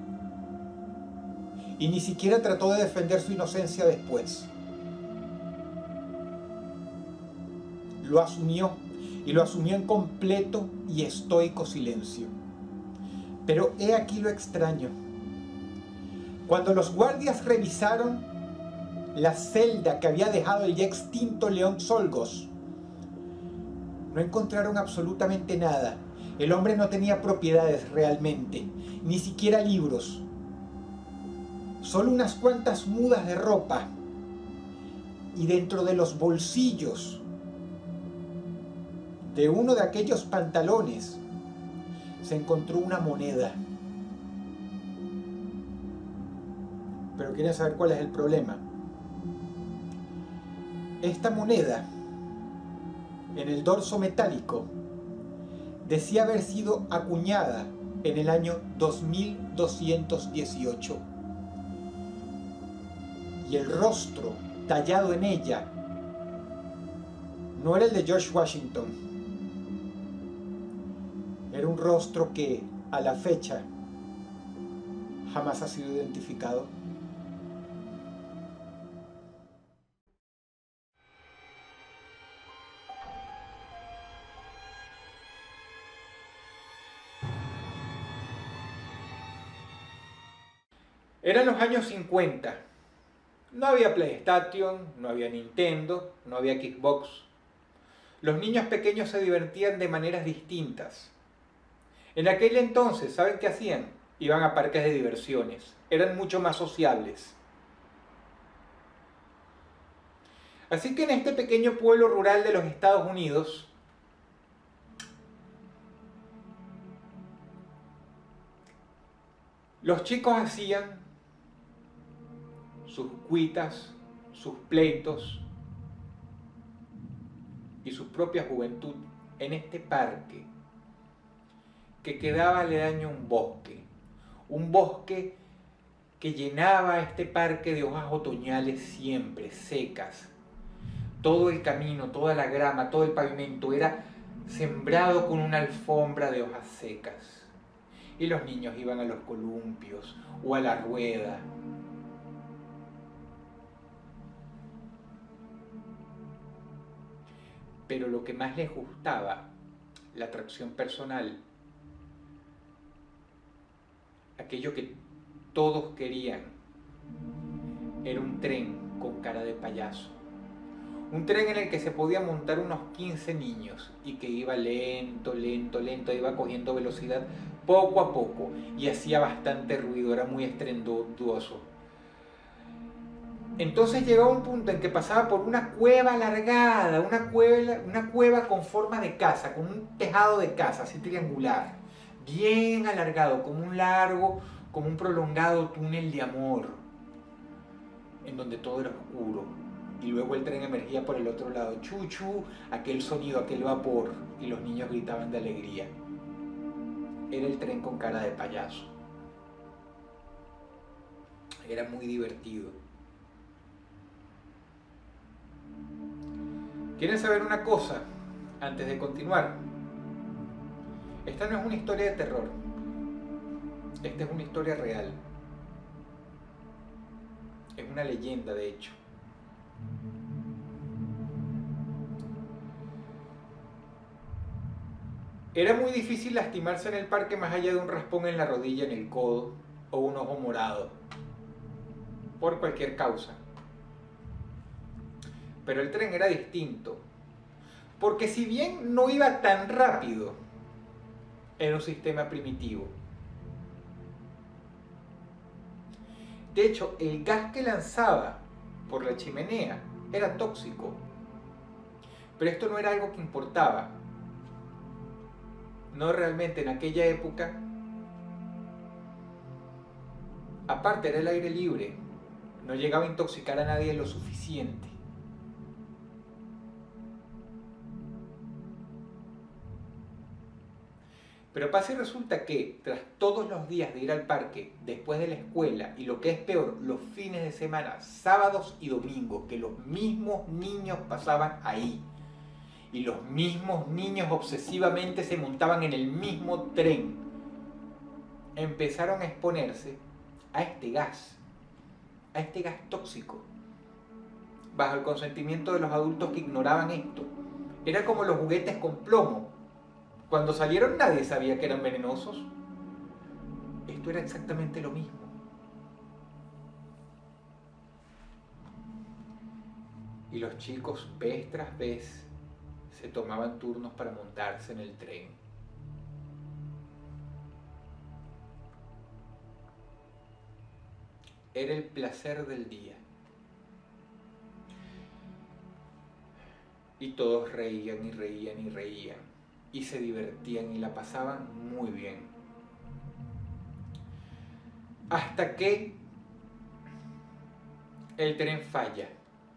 y ni siquiera trató de defender su inocencia después. Lo asumió, y lo asumió en completo y estoico silencio. Pero he aquí lo extraño. Cuando los guardias revisaron la celda que había dejado el ya extinto León Czolgosz, No encontraron absolutamente nada. El hombre no tenía propiedades realmente, ni siquiera libros. Solo unas cuantas mudas de ropa. Y dentro de los bolsillos de uno de aquellos pantalones se encontró una moneda. Pero ¿quieren saber cuál es el problema? Esta moneda, en el dorso metálico, decía haber sido acuñada en el año 2218. Y el rostro tallado en ella no era el de George Washington. Era un rostro que, a la fecha, jamás ha sido identificado. Eran los años 50. No había PlayStation, no había Nintendo, no había Xbox. Los niños pequeños se divertían de maneras distintas. En aquel entonces, ¿saben qué hacían? Iban a parques de diversiones. Eran mucho más sociables. Así que en este pequeño pueblo rural de los Estados Unidos, los chicos hacían sus cuitas, sus pleitos y su propia juventud en este parque que quedaba aledaño a un bosque que llenaba este parque de hojas otoñales siempre secas. Todo el camino, toda la grama, todo el pavimento era sembrado con una alfombra de hojas secas. Y los niños iban a los columpios o a la rueda. Pero lo que más les gustaba, la atracción personal, aquello que todos querían, era un tren con cara de payaso. Un tren en el que se podía montar unos 15 niños y que iba lento, lento, lento, iba cogiendo velocidad poco a poco y hacía bastante ruido, era muy estruendoso. Entonces llegaba un punto en que pasaba por una cueva alargada, una cueva con forma de casa, con un tejado de casa, así triangular, bien alargado, como un prolongado túnel de amor, en donde todo era oscuro. Y luego el tren emergía por el otro lado, chuchu, aquel sonido, aquel vapor, y los niños gritaban de alegría. Era el tren con cara de payaso. Era muy divertido. ¿Quieren saber una cosa antes de continuar? Esta no es una historia de terror. Esta es una historia real. Es una leyenda, de hecho. Era muy difícil lastimarse en el parque más allá de un raspón en la rodilla, en el codo o un ojo morado, por cualquier causa. Pero el tren era distinto, porque si bien no iba tan rápido, era un sistema primitivo. De hecho, el gas que lanzaba por la chimenea era tóxico. Pero esto no era algo que importaba. No realmente en aquella época. Aparte era el aire libre. No llegaba a intoxicar a nadie lo suficiente. Pero pasa y resulta que tras todos los días de ir al parque, después de la escuela, y lo que es peor, los fines de semana, sábados y domingos, que los mismos niños pasaban ahí, y los mismos niños obsesivamente se montaban en el mismo tren, empezaron a exponerse a este gas tóxico, bajo el consentimiento de los adultos que ignoraban esto. Era como los juguetes con plomo. Cuando salieron nadie sabía que eran venenosos. Esto era exactamente lo mismo. Y los chicos vez tras vez se tomaban turnos para montarse en el tren. Era el placer del día. Y todos reían y reían y reían. Y se divertían y la pasaban muy bien. Hasta que el tren falla.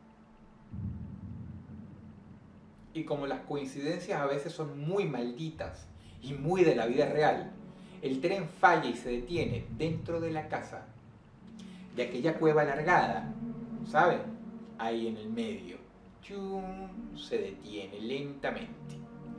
Y como las coincidencias a veces son muy malditas y muy de la vida real, el tren falla y se detiene dentro de la casa de aquella cueva alargada, ¿saben? Ahí en el medio. ¡Chum! Se detiene lentamente,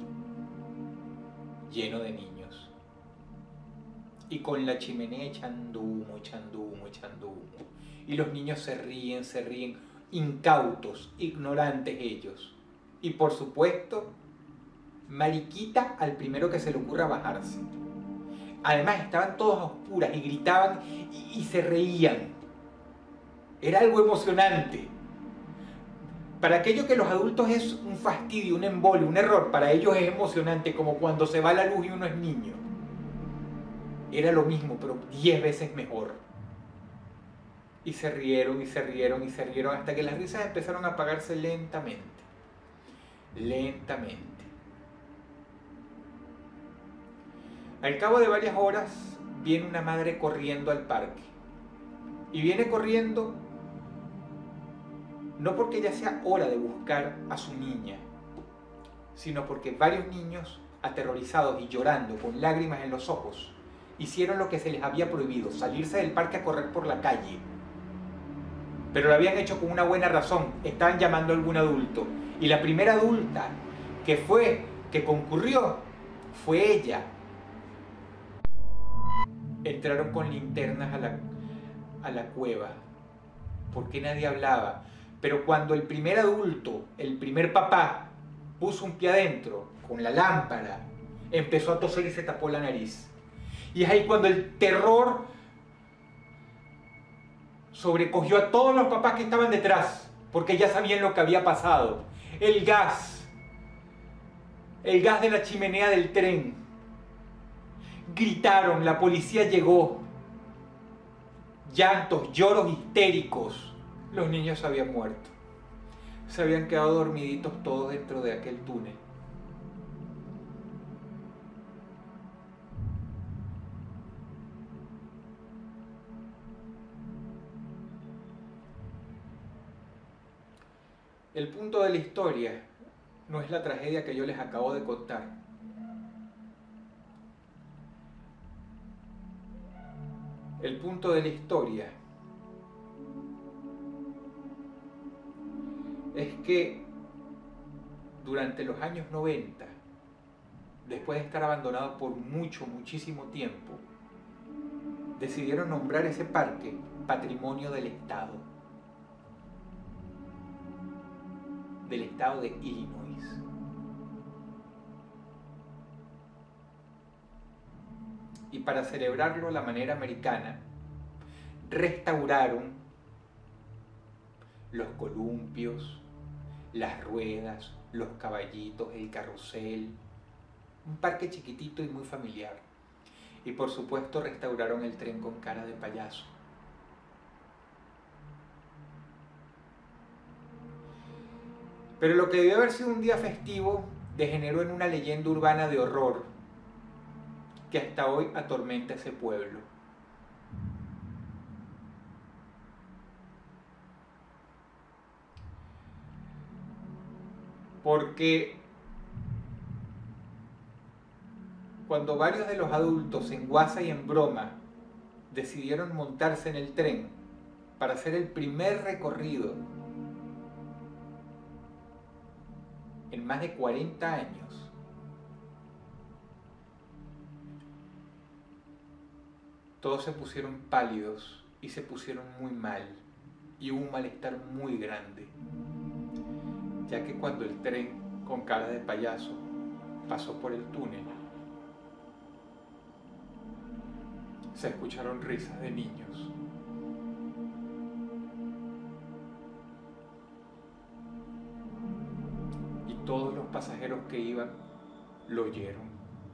lleno de niños. Y con la chimenea echando humo, echando humo, echando humo. Y los niños se ríen, incautos, ignorantes ellos. Y por supuesto, mariquita al primero que se le ocurra bajarse. Además estaban todos a oscuras y gritaban y se reían. Era algo emocionante. Para aquello que los adultos es un fastidio, un embole, un error, para ellos es emocionante, como cuando se va la luz y uno es niño. Era lo mismo, pero 10 veces mejor. Y se rieron y se rieron y se rieron hasta que las risas empezaron a apagarse lentamente. Lentamente. Al cabo de varias horas viene una madre corriendo al parque. Y viene corriendo no porque ya sea hora de buscar a su niña, sino porque varios niños, aterrorizados y llorando con lágrimas en los ojos, hicieron lo que se les había prohibido, salirse del parque a correr por la calle. Pero lo habían hecho con una buena razón, estaban llamando a algún adulto. Y la primera adulta que concurrió, fue ella. Entraron con linternas a la cueva, porque nadie hablaba. Pero cuando el primer adulto, el primer papá, puso un pie adentro, con la lámpara, empezó a toser y se tapó la nariz. Y es ahí cuando el terror sobrecogió a todos los papás que estaban detrás, porque ya sabían lo que había pasado. El gas de la chimenea del tren. Gritaron, la policía llegó. Llantos, lloros histéricos. Los niños se habían muerto. Se habían quedado dormiditos todos dentro de aquel túnel. El punto de la historia no es la tragedia que yo les acabo de contar. El punto de la historia es que durante los años 90, después de estar abandonado por muchísimo tiempo, decidieron nombrar ese parque Patrimonio del Estado de Illinois. Y para celebrarlo a la manera americana, restauraron los columpios, las ruedas, los caballitos, el carrusel, un parque chiquitito y muy familiar. Y por supuesto restauraron el tren con cara de payaso. Pero lo que debió haber sido un día festivo degeneró en una leyenda urbana de horror que hasta hoy atormenta ese pueblo. Porque cuando varios de los adultos en guasa y en broma decidieron montarse en el tren para hacer el primer recorrido en más de 40 años, todos se pusieron pálidos y se pusieron muy mal, y hubo un malestar muy grande, ya que cuando el tren con cara de payaso pasó por el túnel, se escucharon risas de niños. Y todos los pasajeros pasajeros que iban lo oyeron.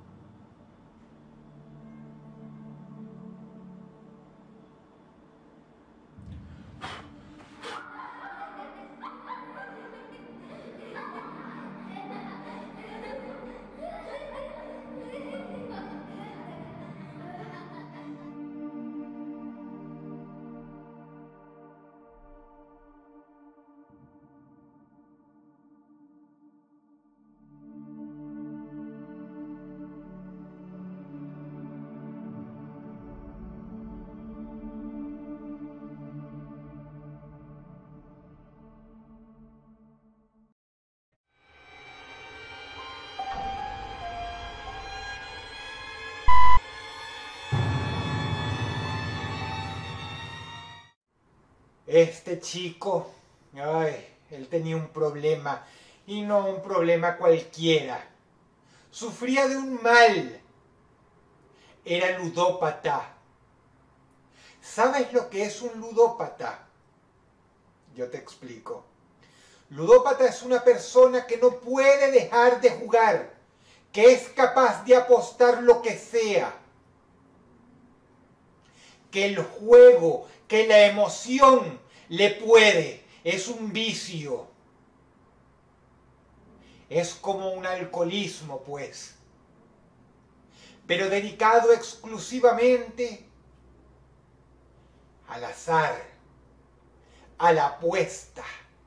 Este chico, él tenía un problema, y no un problema cualquiera. Sufría de un mal. Era ludópata. ¿Sabes lo que es un ludópata? Yo te explico. Ludópata es una persona que no puede dejar de jugar, que es capaz de apostar lo que sea, que el juego, que la emoción le puede, es un vicio. Es como un alcoholismo, pues, pero dedicado exclusivamente al azar, a la apuesta.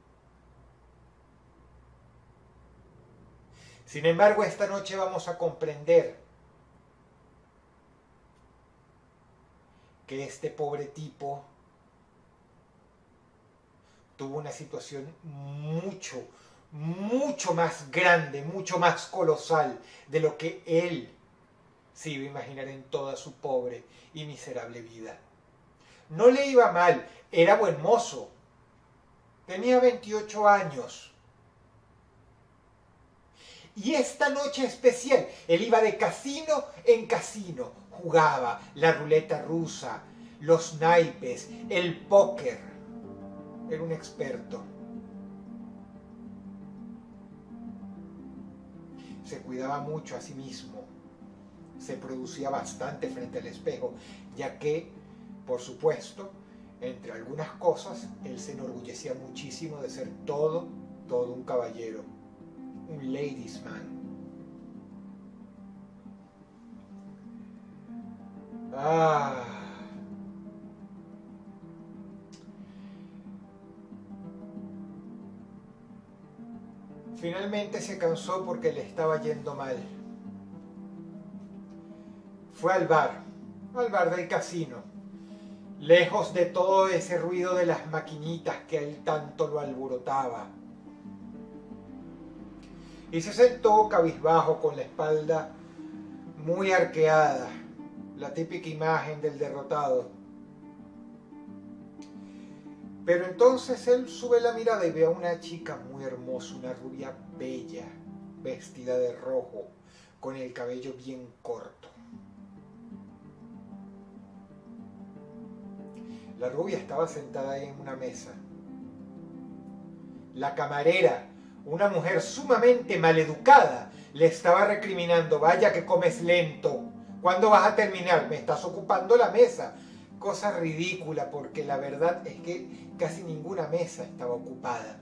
Sin embargo, esta noche vamos a comprender que este pobre tipo tuvo una situación mucho más grande, mucho más colosal de lo que él se iba a imaginar en toda su pobre y miserable vida. No le iba mal, era buen mozo, tenía 28 años. Y esta noche especial, él iba de casino en casino, jugaba la ruleta rusa, los naipes, el póker. Era un experto. Se cuidaba mucho a sí mismo. Se producía bastante frente al espejo, ya que, por supuesto, entre algunas cosas, él se enorgullecía muchísimo de ser todo un caballero, un ladies man. Finalmente se cansó porque le estaba yendo mal. Fue al bar del casino, lejos de todo ese ruido de las maquinitas que a él tanto lo alborotaba. Y se sentó cabizbajo con la espalda muy arqueada, la típica imagen del derrotado. Pero entonces él sube la mirada y ve a una chica muy hermosa, una rubia bella, vestida de rojo, con el cabello bien corto. La rubia estaba sentada ahí en una mesa. La camarera, una mujer sumamente maleducada, le estaba recriminando: vaya que comes lento, ¿cuándo vas a terminar? Me estás ocupando la mesa. Cosa ridícula, porque la verdad es que casi ninguna mesa estaba ocupada.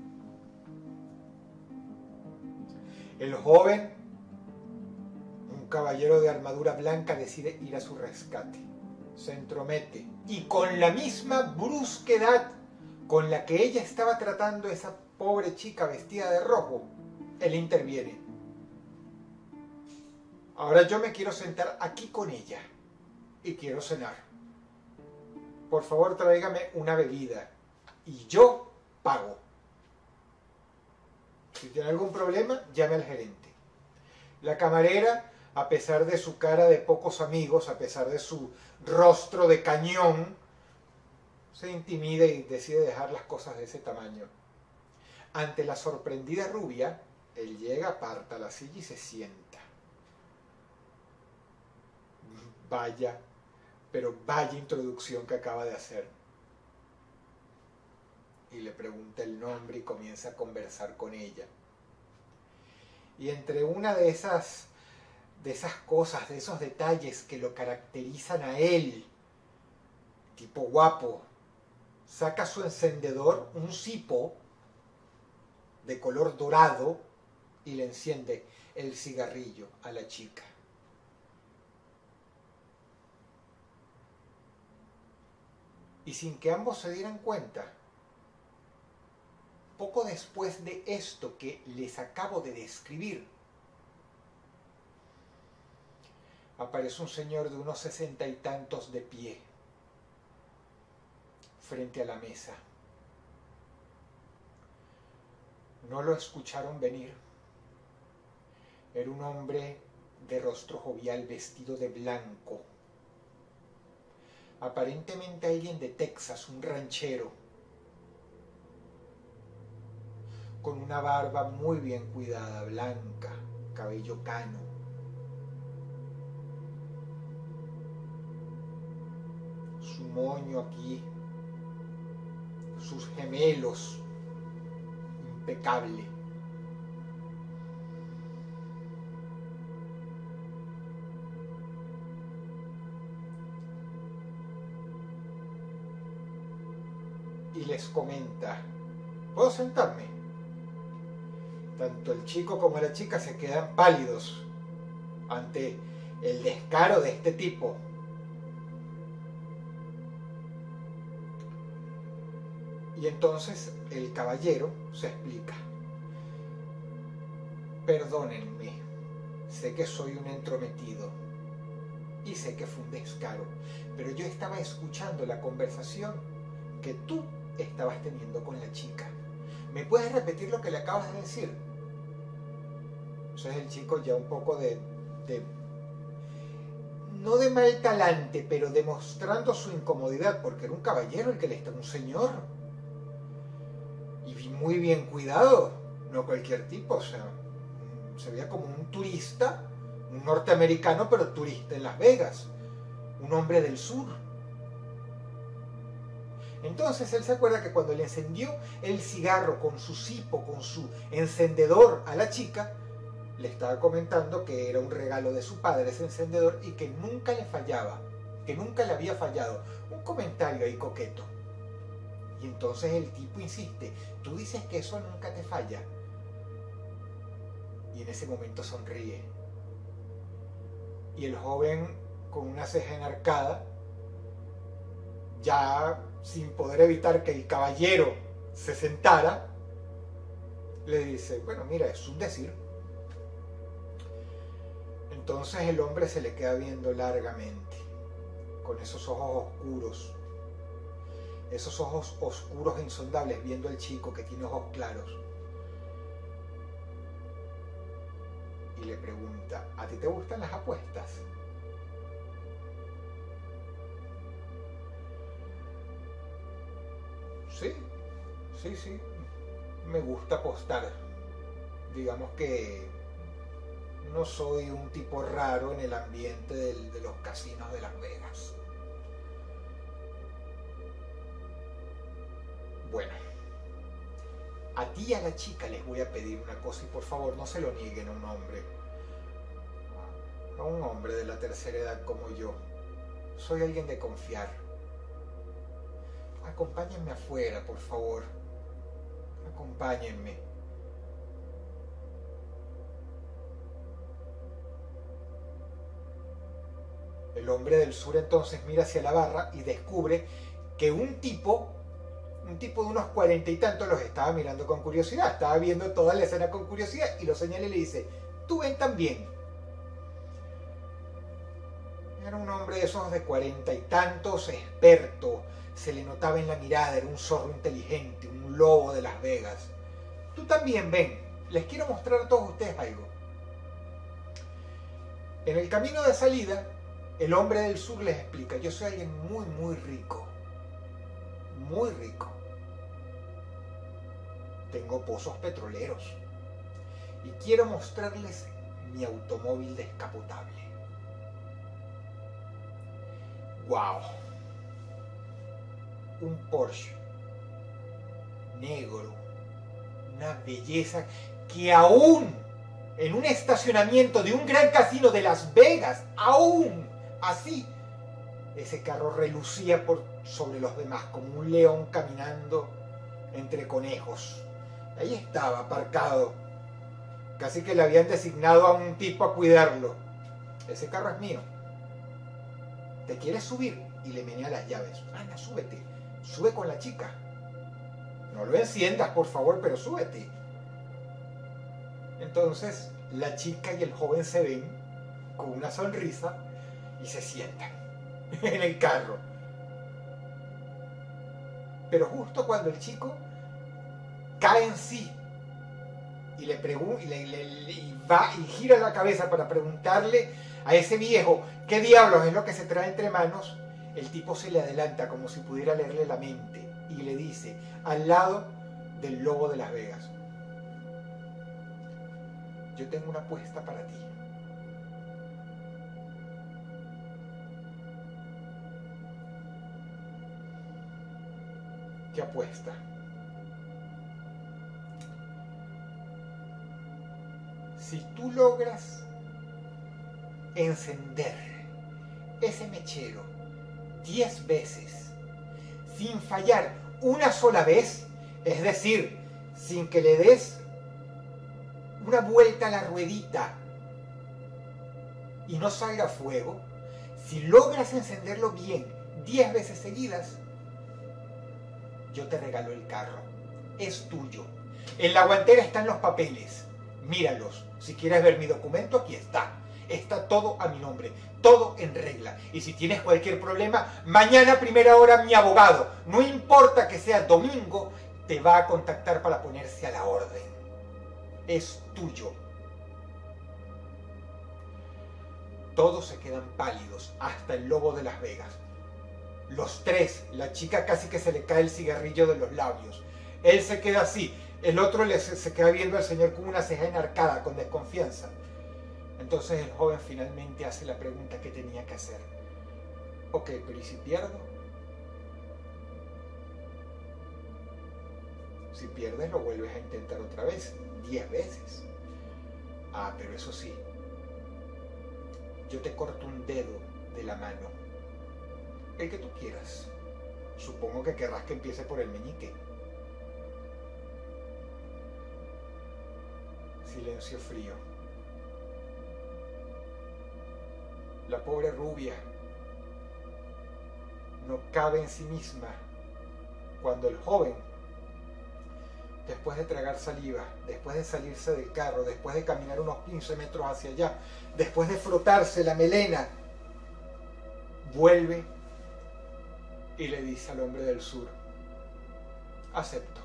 El joven, un caballero de armadura blanca, decide ir a su rescate. Se entromete y con la misma brusquedad con la que ella estaba tratando a esa pobre chica vestida de rojo, él interviene. Ahora yo me quiero sentar aquí con ella y quiero cenar. Por favor, tráigame una bebida y yo pago. Si tiene algún problema, llame al gerente. La camarera, a pesar de su cara de pocos amigos, a pesar de su rostro de cañón, se intimida y decide dejar las cosas de ese tamaño. Ante la sorprendida rubia, él llega, aparta la silla y se sienta. Vaya, pero vaya introducción que acaba de hacer. Y le pregunta el nombre y comienza a conversar con ella. Y entre una de esas cosas, de esos detalles que lo caracterizan a él, tipo guapo, saca su encendedor, un cipo de color dorado, y le enciende el cigarrillo a la chica. Y sin que ambos se dieran cuenta, poco después de esto que les acabo de describir, aparece un señor de unos 60 y tantos de pie frente a la mesa. No lo escucharon venir. Era un hombre de rostro jovial, vestido de blanco. Aparentemente alguien de Texas, un ranchero, con una barba muy bien cuidada, blanca, cabello cano. Su moño aquí, sus gemelos, impecable. Y les comenta: ¿puedo sentarme? Tanto el chico como la chica se quedan pálidos ante el descaro de este tipo. Y entonces el caballero se explica: perdónenme, sé que soy un entrometido y sé que fue un descaro, pero yo estaba escuchando la conversación que tú estabas teniendo con la chica. ¿Me puedes repetir lo que le acabas de decir? Entonces el chico, ya un poco no de mal talante, pero demostrando su incomodidad, porque era un caballero el que le estaba, un señor, y muy bien cuidado, no cualquier tipo, o sea, se veía como un turista, un norteamericano, pero turista en Las Vegas, un hombre del sur. Entonces él se acuerda que cuando le encendió el cigarro con su cipo, con su encendedor a la chica, le estaba comentando que era un regalo de su padre ese encendedor y que nunca le fallaba, que nunca le había fallado. Un comentario ahí coqueto. Y entonces el tipo insiste: tú dices que eso nunca te falla. Y en ese momento sonríe. Y el joven, con una ceja enarcada, ya sin poder evitar que el caballero se sentara, le dice: bueno, mira, es un decir. Entonces el hombre se le queda viendo largamente, con esos ojos oscuros e insondables, viendo al chico que tiene ojos claros. Y le pregunta: ¿a ti te gustan las apuestas? Sí, me gusta apostar. Digamos que no soy un tipo raro en el ambiente de los casinos de Las Vegas. Bueno, a ti y a la chica les voy a pedir una cosa, y por favor no se lo nieguen a un hombre de la tercera edad como yo. Soy alguien de confiar. Acompáñenme afuera, por favor. Acompáñenme. El hombre del sur entonces mira hacia la barra y descubre que un tipo de unos 40 y tantos los estaba mirando con curiosidad. Estaba viendo toda la escena con curiosidad y lo señala y le dice: tú ven también. Era un hombre de esos de 40 y tantos, experto. Se le notaba en la mirada, era un zorro inteligente, un lobo de Las Vegas. Tú también ven, les quiero mostrar a todos ustedes algo. En el camino de salida, el hombre del sur les explica: yo soy alguien muy, muy rico. Muy rico. Tengo pozos petroleros. Y quiero mostrarles mi automóvil descapotable. ¡Wow! Un Porsche negro, una belleza que aún en un estacionamiento de un gran casino de Las Vegas, aún así, ese carro relucía por sobre los demás como un león caminando entre conejos. Ahí estaba, aparcado. Casi que le habían designado a un tipo a cuidarlo. Ese carro es mío. ¿Te quieres subir? Y le menea las llaves. Anda, súbete. Sube con la chica. No lo enciendas, por favor, pero súbete. Entonces, la chica y el joven se ven con una sonrisa y se sientan en el carro. Pero justo cuando el chico cae en sí y le pregunta y va y gira la cabeza para preguntarle a ese viejo qué diablos es lo que se trae entre manos, el tipo se le adelanta como si pudiera leerle la mente y le dice: al lado del lobo de Las Vegas, yo tengo una apuesta para ti. ¿Qué apuesta? Si tú logras encender ese mechero 10 veces sin fallar una sola vez, es decir, sin que le des una vuelta a la ruedita y no salga fuego, si logras encenderlo bien 10 veces seguidas, yo te regalo el carro. Es tuyo. En la guantera están los papeles. Míralos. Si quieres ver mi documento, aquí está. Está todo a mi nombre. Todo en regla. Y si tienes cualquier problema, mañana a primera hora mi abogado, no importa que sea domingo, te va a contactar para ponerse a la orden. Es tuyo. Todos se quedan pálidos, hasta el lobo de Las Vegas. Los tres, la chica casi que se le cae el cigarrillo de los labios. Él se queda así, el otro se queda viendo al señor con una ceja enarcada, con desconfianza. Entonces el joven finalmente hace la pregunta que tenía que hacer. Ok, pero ¿y si pierdo? Si pierdes lo vuelves a intentar otra vez, 10 veces. Ah, pero eso sí, yo te corto un dedo de la mano. El que tú quieras. Supongo que querrás que empiece por el meñique. Silencio frío. La pobre rubia no cabe en sí misma cuando el joven, después de tragar saliva, después de salirse del carro, después de caminar unos 15 metros hacia allá, después de frotarse la melena, vuelve y le dice al hombre del sur: acepto.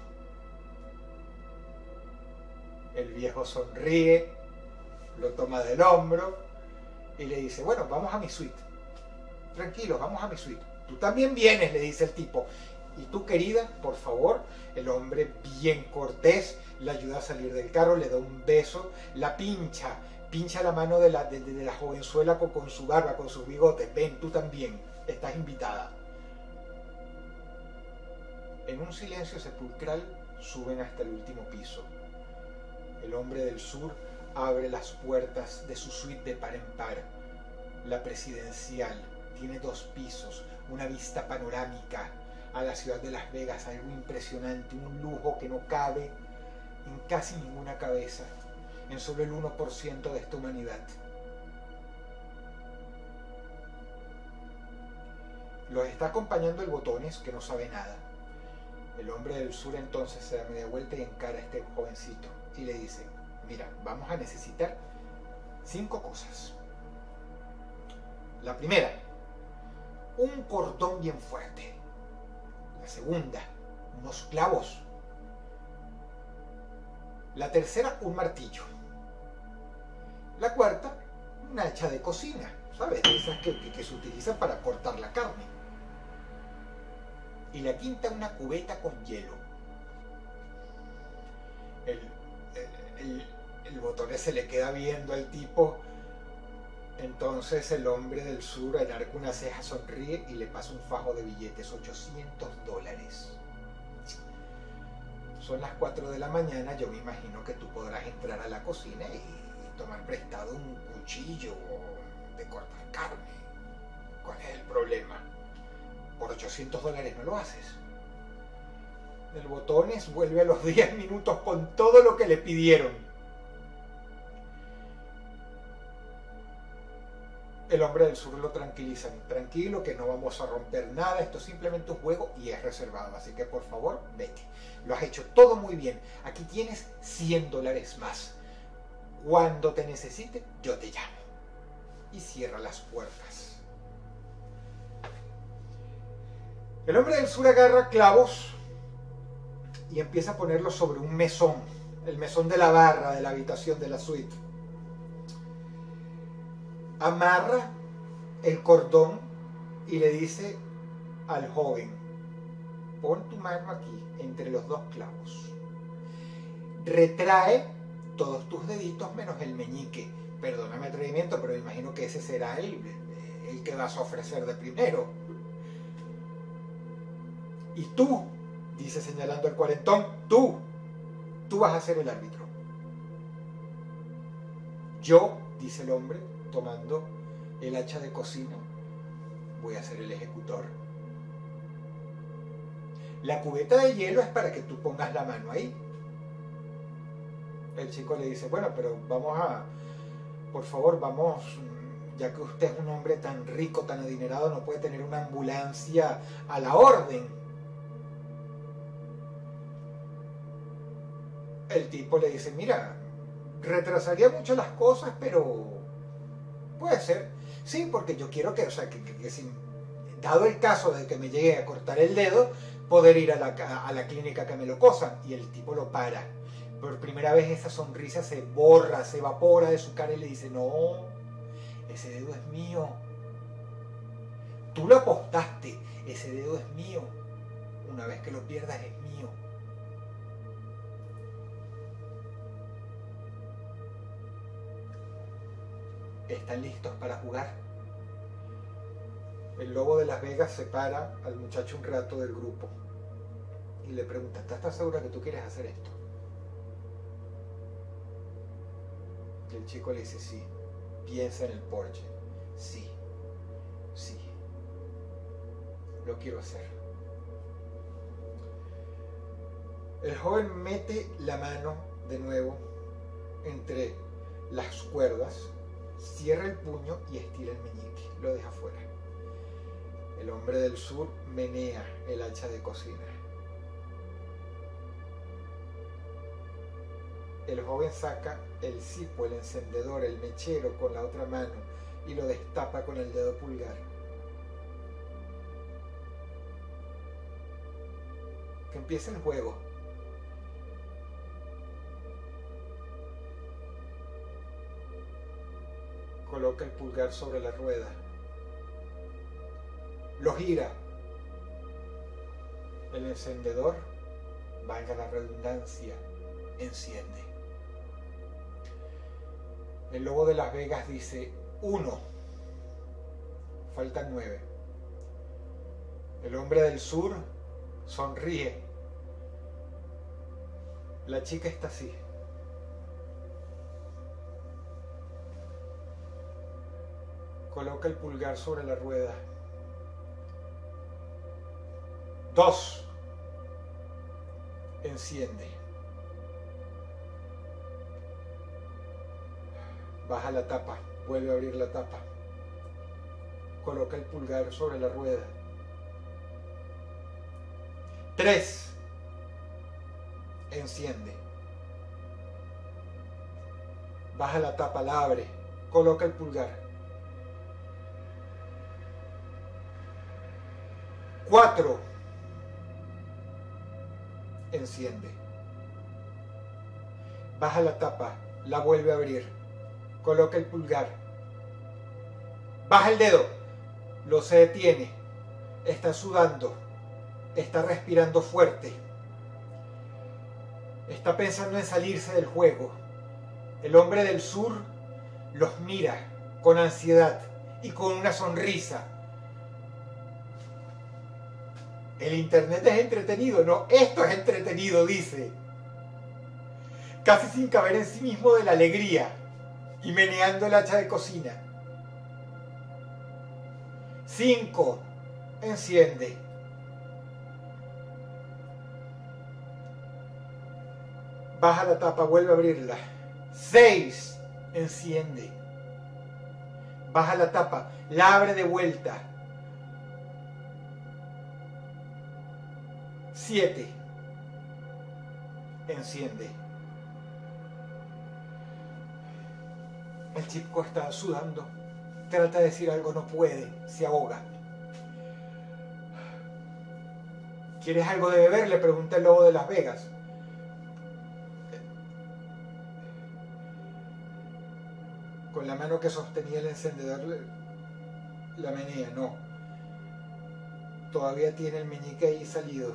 El viejo sonríe, lo toma del hombro y le dice: bueno, vamos a mi suite. Tranquilos, vamos a mi suite. Tú también vienes, le dice el tipo. Y tú, querida, por favor. El hombre, bien cortés, la ayuda a salir del carro, le da un beso, la pincha la mano de la jovenzuela con su barba, con sus bigotes. Ven, tú también, estás invitada. En un silencio sepulcral suben hasta el último piso. El hombre del sur abre las puertas de su suite de par en par. La presidencial tiene 2 pisos, una vista panorámica a la ciudad de Las Vegas, algo impresionante, un lujo que no cabe en casi ninguna cabeza, en solo el 1% de esta humanidad. Los está acompañando el Botones, que no sabe nada. El hombre del sur entonces se da media vuelta y encara a este jovencito y le dice: mira, vamos a necesitar 5 cosas. La primera, un cordón bien fuerte. La segunda, unos clavos. La tercera, un martillo. La cuarta, una hacha de cocina, ¿sabes? De esas que se utilizan para cortar la carne. Y la quinta, una cubeta con hielo. El Botones se le queda viendo al tipo. Entonces el hombre del sur enarca una ceja, sonríe y le pasa un fajo de billetes, $800. Son las 4 de la mañana, yo me imagino que tú podrás entrar a la cocina tomar prestado un cuchillo de cortar carne. ¿Cuál es el problema? Por $800 no lo haces. El botones vuelve a los 10 minutos con todo lo que le pidieron. El hombre del sur lo tranquiliza. Tranquilo, que no vamos a romper nada. Esto es simplemente un juego y es reservado. Así que por favor, vete. Lo has hecho todo muy bien. Aquí tienes $100 más. Cuando te necesite, yo te llamo. Y cierra las puertas. El hombre del sur agarra clavos y empieza a ponerlos sobre un mesón. El mesón de la barra de la habitación de la suite. Amarra el cordón y le dice al joven: pon tu mano aquí, entre los dos clavos. Retrae todos tus deditos menos el meñique. Perdóname el atrevimiento, pero imagino que ese será el que vas a ofrecer de primero. Y tú, dice señalando al cuarentón, tú vas a ser el árbitro. Yo, dice el hombre, tomando el hacha de cocina, voy a ser el ejecutor. La cubeta de hielo es para que tú pongas la mano ahí. El chico le dice: bueno, pero por favor, vamos, ya que usted es un hombre tan rico, tan adinerado, no puede tener una ambulancia a la orden. El tipo le dice: mira, retrasaría mucho las cosas, pero puede ser. Sí, porque yo quiero que si, dado el caso de que me llegue a cortar el dedo, poder ir a la clínica que me lo cosan. Y el tipo lo para. Por primera vez esa sonrisa se borra, se evapora de su cara y le dice: no, ese dedo es mío. Tú lo apostaste, ese dedo es mío. Una vez que lo pierdas es mío. ¿Están listos para jugar? El lobo de Las Vegas separa al muchacho un rato del grupo y le pregunta: ¿estás segura que tú quieres hacer esto? Y el chico le dice: sí. Piensa en el Porsche. Sí, lo quiero hacer. El joven mete la mano de nuevo entre las cuerdas, cierra el puño y estira el meñique, lo deja fuera. El hombre del sur menea el hacha de cocina. El joven saca el cipo, el encendedor, el mechero con la otra mano y lo destapa con el dedo pulgar. Que empiece el juego. Coloca el pulgar sobre la rueda. Lo gira. El encendedor, valga la redundancia, enciende. El lobo de Las Vegas dice: 1. Faltan 9. El hombre del sur sonríe. La chica está así. Coloca el pulgar sobre la rueda. 2. Enciende. Baja la tapa, vuelve a abrir la tapa. Coloca el pulgar sobre la rueda. 3. Enciende. Baja la tapa, la abre. Coloca el pulgar. 4. Enciende. Baja la tapa, la vuelve a abrir. Coloca el pulgar. Baja el dedo. Lo se detiene. Está sudando. Está respirando fuerte. Está pensando en salirse del juego. El hombre del sur los mira con ansiedad y con una sonrisa. El internet es entretenido, no, esto es entretenido, dice. Casi sin caber en sí mismo de la alegría. y meneando el hacha de cocina. 5. Enciende. Baja la tapa, vuelve a abrirla. 6. Enciende. Baja la tapa, la abre de vuelta. 7. Enciende. El chico está sudando. Trata de decir algo, no puede. Se ahoga. ¿Quieres algo de beber?, le pregunta el lobo de Las Vegas. Con la mano que sostenía el encendedor la menea. No. Todavía tiene el meñique ahí salido.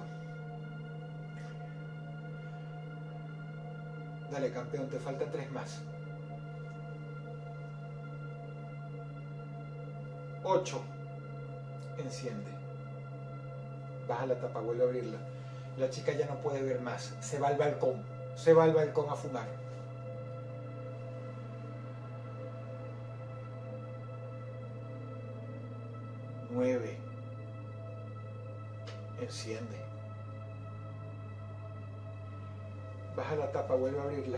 Dale, campeón, te faltan 3 más. 8. Enciende. Baja la tapa, vuelve a abrirla. La chica ya no puede ver más. Se va al balcón. Se va al balcón a fumar. 9. Enciende. Baja la tapa, vuelve a abrirla.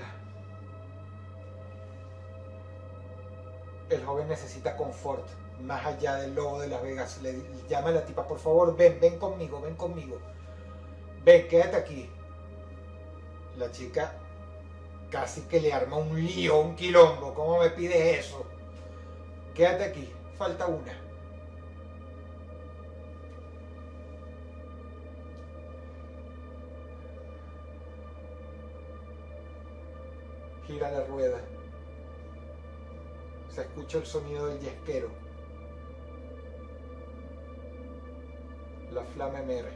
El joven necesita confort, más allá del lobo de Las Vegas. Le llama a la tipa, por favor, ven conmigo, ven conmigo. Ven, quédate aquí. La chica casi que le arma un lío, un quilombo. ¿Cómo me pides eso? Quédate aquí, falta una. Gira la rueda. Se escucha el sonido del yesquero. La flama emerge.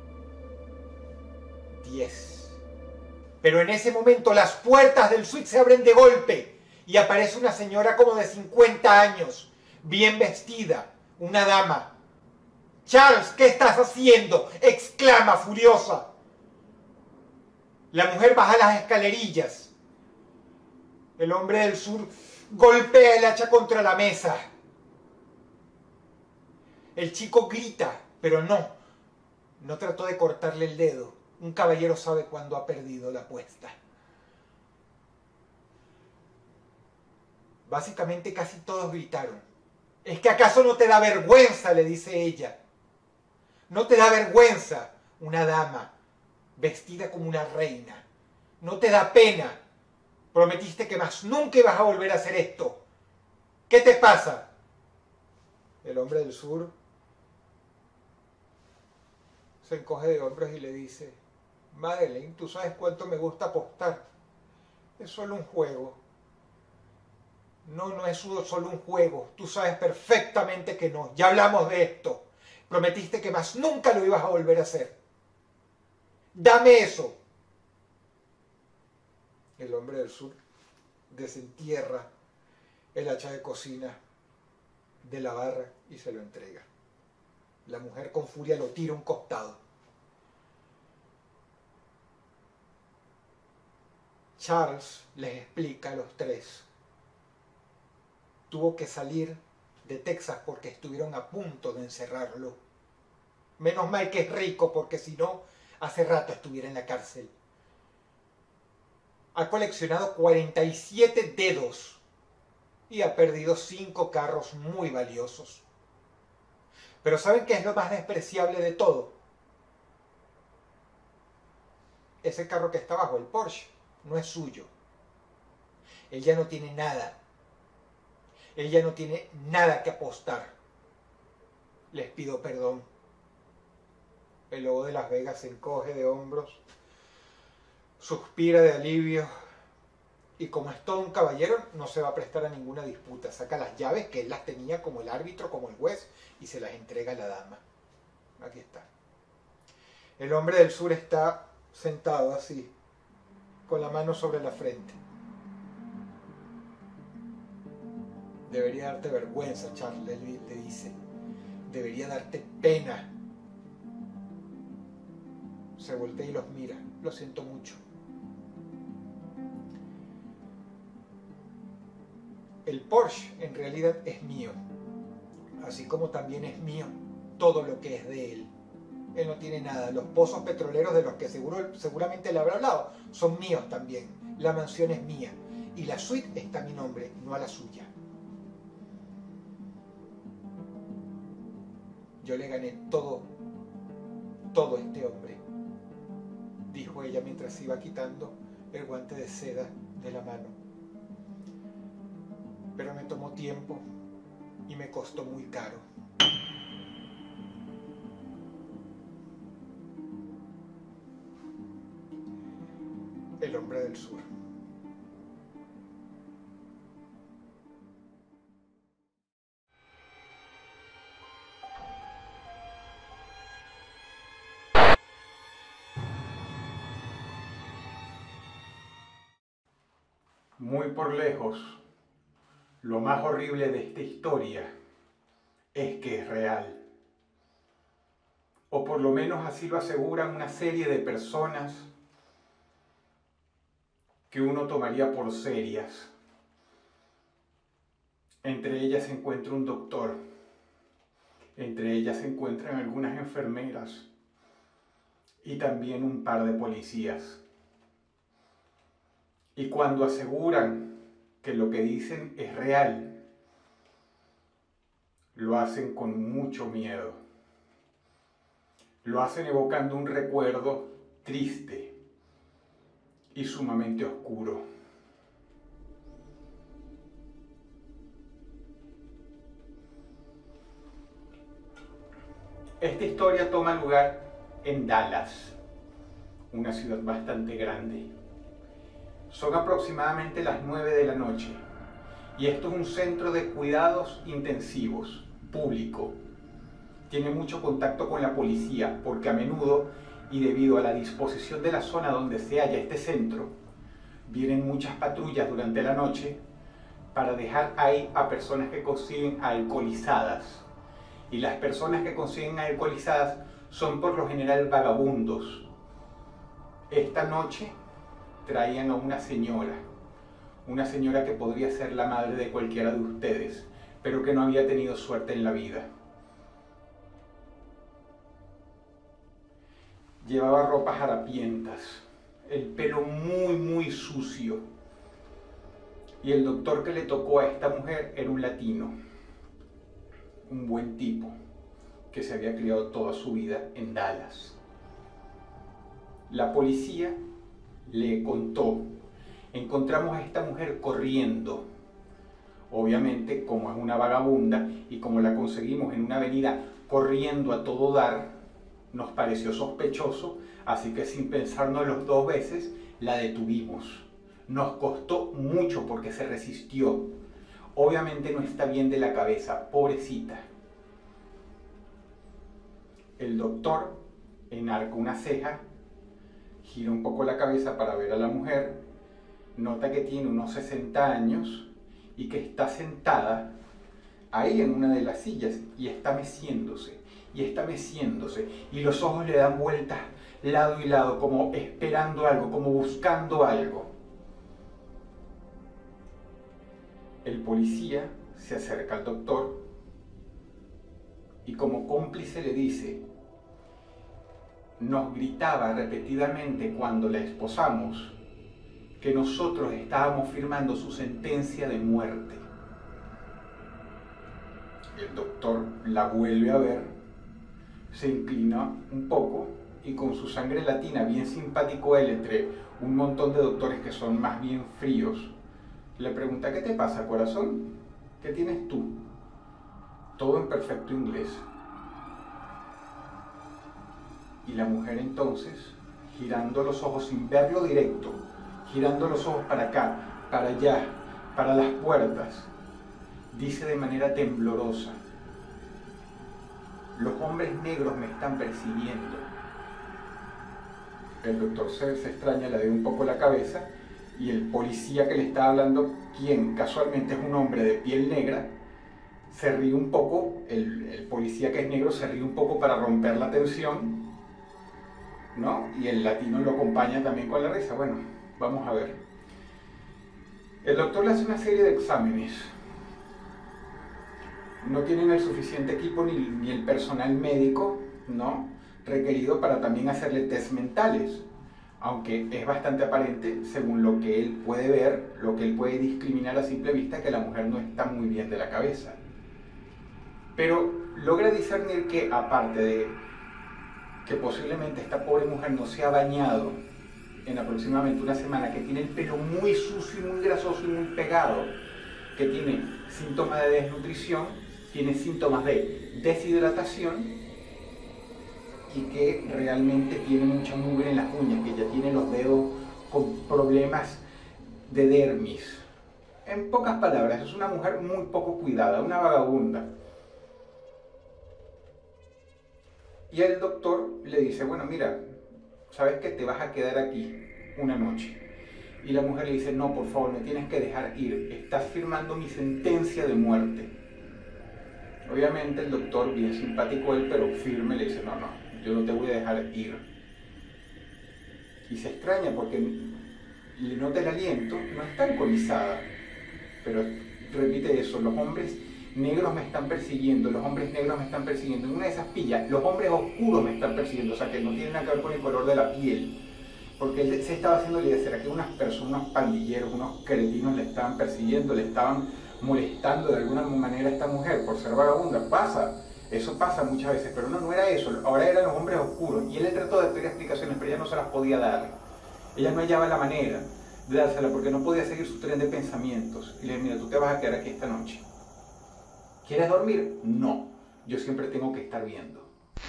10. Pero en ese momento las puertas del suite se abren de golpe y aparece una señora como de 50 años, bien vestida, una dama. Charles, ¿qué estás haciendo?, exclama furiosa. La mujer baja las escalerillas. El hombre del sur golpea el hacha contra la mesa. El chico grita, pero no trató de cortarle el dedo. Un caballero sabe cuándo ha perdido la apuesta. Básicamente casi todos gritaron. ¿Es que acaso no te da vergüenza?, le dice ella. ¿No te da vergüenza? Una dama, vestida como una reina. ¿No te da pena? Prometiste que más nunca ibas a volver a hacer esto. ¿Qué te pasa? El hombre del sur se encoge de hombros y le dice: Madeleine, tú sabes cuánto me gusta apostar. Es solo un juego. No es solo un juego. Tú sabes perfectamente que no. Ya hablamos de esto. Prometiste que más nunca lo ibas a volver a hacer. Dame eso. El hombre del sur desentierra el hacha de cocina de la barra y se lo entrega. La mujer con furia lo tira a un costado. Charles les explica a los 3. Tuvo que salir de Texas porque estuvieron a punto de encerrarlo. Menos mal que es rico, porque si no, hace rato estuviera en la cárcel. Ha coleccionado 47 dedos y ha perdido 5 carros muy valiosos. Pero ¿saben qué es lo más despreciable de todo? Ese carro que está abajo, el Porsche, no es suyo. Él ya no tiene nada. Él ya no tiene nada que apostar. Les pido perdón. El lobo de Las Vegas se encoge de hombros, suspira de alivio y, como es todo un caballero, no se va a prestar a ninguna disputa. Saca las llaves, que él las tenía como el árbitro, como el juez, y se las entrega a la dama. Aquí está. El hombre del sur está sentado así, con la mano sobre la frente. Debería darte vergüenza, Charles, le dice. Debería darte pena. Se voltea y los mira. Lo siento mucho. El Porsche en realidad es mío, así como también es mío todo lo que es de él. Él no tiene nada. Los pozos petroleros de los que seguramente le habrá hablado son míos también. La mansión es mía y la suite está a mi nombre, no a la suya. Yo le gané todo a este hombre, dijo ella mientras iba quitando el guante de seda de la mano. Pero me tomó tiempo y me costó muy caro. El hombre del sur. Muy por lejos, lo más horrible de esta historia es que es real. O por lo menos así lo aseguran una serie de personas que uno tomaría por serias. Entre ellas se encuentra un doctor, entre ellas se encuentran algunas enfermeras y también un par de policías. Y cuando aseguran que lo que dicen es real, lo hacen con mucho miedo. Lo hacen evocando un recuerdo triste y sumamente oscuro. Esta historia toma lugar en Dallas, una ciudad bastante grande. Son aproximadamente las 9 de la noche y esto es un centro de cuidados intensivos, público. Tiene mucho contacto con la policía porque a menudo, y debido a la disposición de la zona donde se halla este centro, vienen muchas patrullas durante la noche para dejar ahí a personas que consiguen alcoholizadas. Y las personas que consiguen alcoholizadas son por lo general vagabundos. Esta noche traían a una señora que podría ser la madre de cualquiera de ustedes, pero que no había tenido suerte en la vida. Llevaba ropas harapientas, el pelo muy sucio, y el doctor que le tocó a esta mujer era un latino, un buen tipo, que se había criado toda su vida en Dallas. La policía le contó: encontramos a esta mujer corriendo. Obviamente, como es una vagabunda y como la conseguimos en una avenida corriendo a todo dar, nos pareció sospechoso, así que sin pensárnoslo dos veces, la detuvimos. Nos costó mucho porque se resistió. Obviamente no está bien de la cabeza, pobrecita. El doctor enarca una ceja, gira un poco la cabeza para ver a la mujer, nota que tiene unos 60 años y que está sentada ahí en una de las sillas y está meciéndose, y los ojos le dan vueltas lado y lado, como esperando algo, como buscando algo. El policía se acerca al doctor y como cómplice le dice: nos gritaba repetidamente cuando la esposamos que nosotros estábamos firmando su sentencia de muerte. El doctor la vuelve a ver, se inclina un poco y con su sangre latina, bien simpático él entre un montón de doctores que son más bien fríos, le pregunta: ¿qué te pasa, corazón? ¿Qué tienes tú? Todo en perfecto inglés. Y la mujer entonces, girando los ojos sin verlo directo, girando los ojos para acá, para allá, para las puertas, dice de manera temblorosa: los hombres negros me están persiguiendo. El doctor se extraña, le da un poco la cabeza, y el policía que le está hablando, quien casualmente es un hombre de piel negra, se ríe un poco. El policía que es negro se ríe un poco para romper la tensión, ¿no? Y el latino lo acompaña también con la risa. Bueno, vamos a ver. El doctor le hace una serie de exámenes no tienen el suficiente equipo ni el personal médico, ¿no?, requerido para también hacerle test mentales, aunque es bastante aparente, según lo que él puede ver, lo que él puede discriminar a simple vista, que la mujer no está muy bien de la cabeza. Pero logra discernir que, aparte de que posiblemente esta pobre mujer no se ha bañado en aproximadamente una semana, que tiene el pelo muy sucio y muy grasoso y muy pegado, que tiene síntomas de desnutrición, tiene síntomas de deshidratación y que realmente tiene mucha mugre en las uñas, que ya tiene los dedos con problemas de dermis. En pocas palabras, es una mujer muy poco cuidada, una vagabunda. Y el doctor le dice, bueno, mira, sabes que te vas a quedar aquí una noche. Y la mujer le dice, no, por favor, me tienes que dejar ir, estás firmando mi sentencia de muerte. Obviamente el doctor, bien simpático él, pero firme, le dice, no, no, yo no te voy a dejar ir. Y se extraña porque le nota el aliento, no está alcoholizada, pero repite eso, los hombres negros me están persiguiendo, los hombres negros me están persiguiendo. En una de esas pillas, los hombres oscuros me están persiguiendo, o sea que no tiene nada que ver con el color de la piel. Porque él se estaba haciendo la idea, será que unas personas, unos pandilleros, unos cretinos le estaban persiguiendo, le estaban molestando de alguna manera a esta mujer por ser vagabunda. Pasa, eso pasa muchas veces, pero no era eso, ahora eran los hombres oscuros. Y él le trató de pedir explicaciones, pero ella no se las podía dar. Ella no hallaba la manera de dársela porque no podía seguir su tren de pensamientos. Y le dije, mira, tú te vas a quedar aquí esta noche. ¿Quieres dormir? No, yo siempre tengo que estar viendo.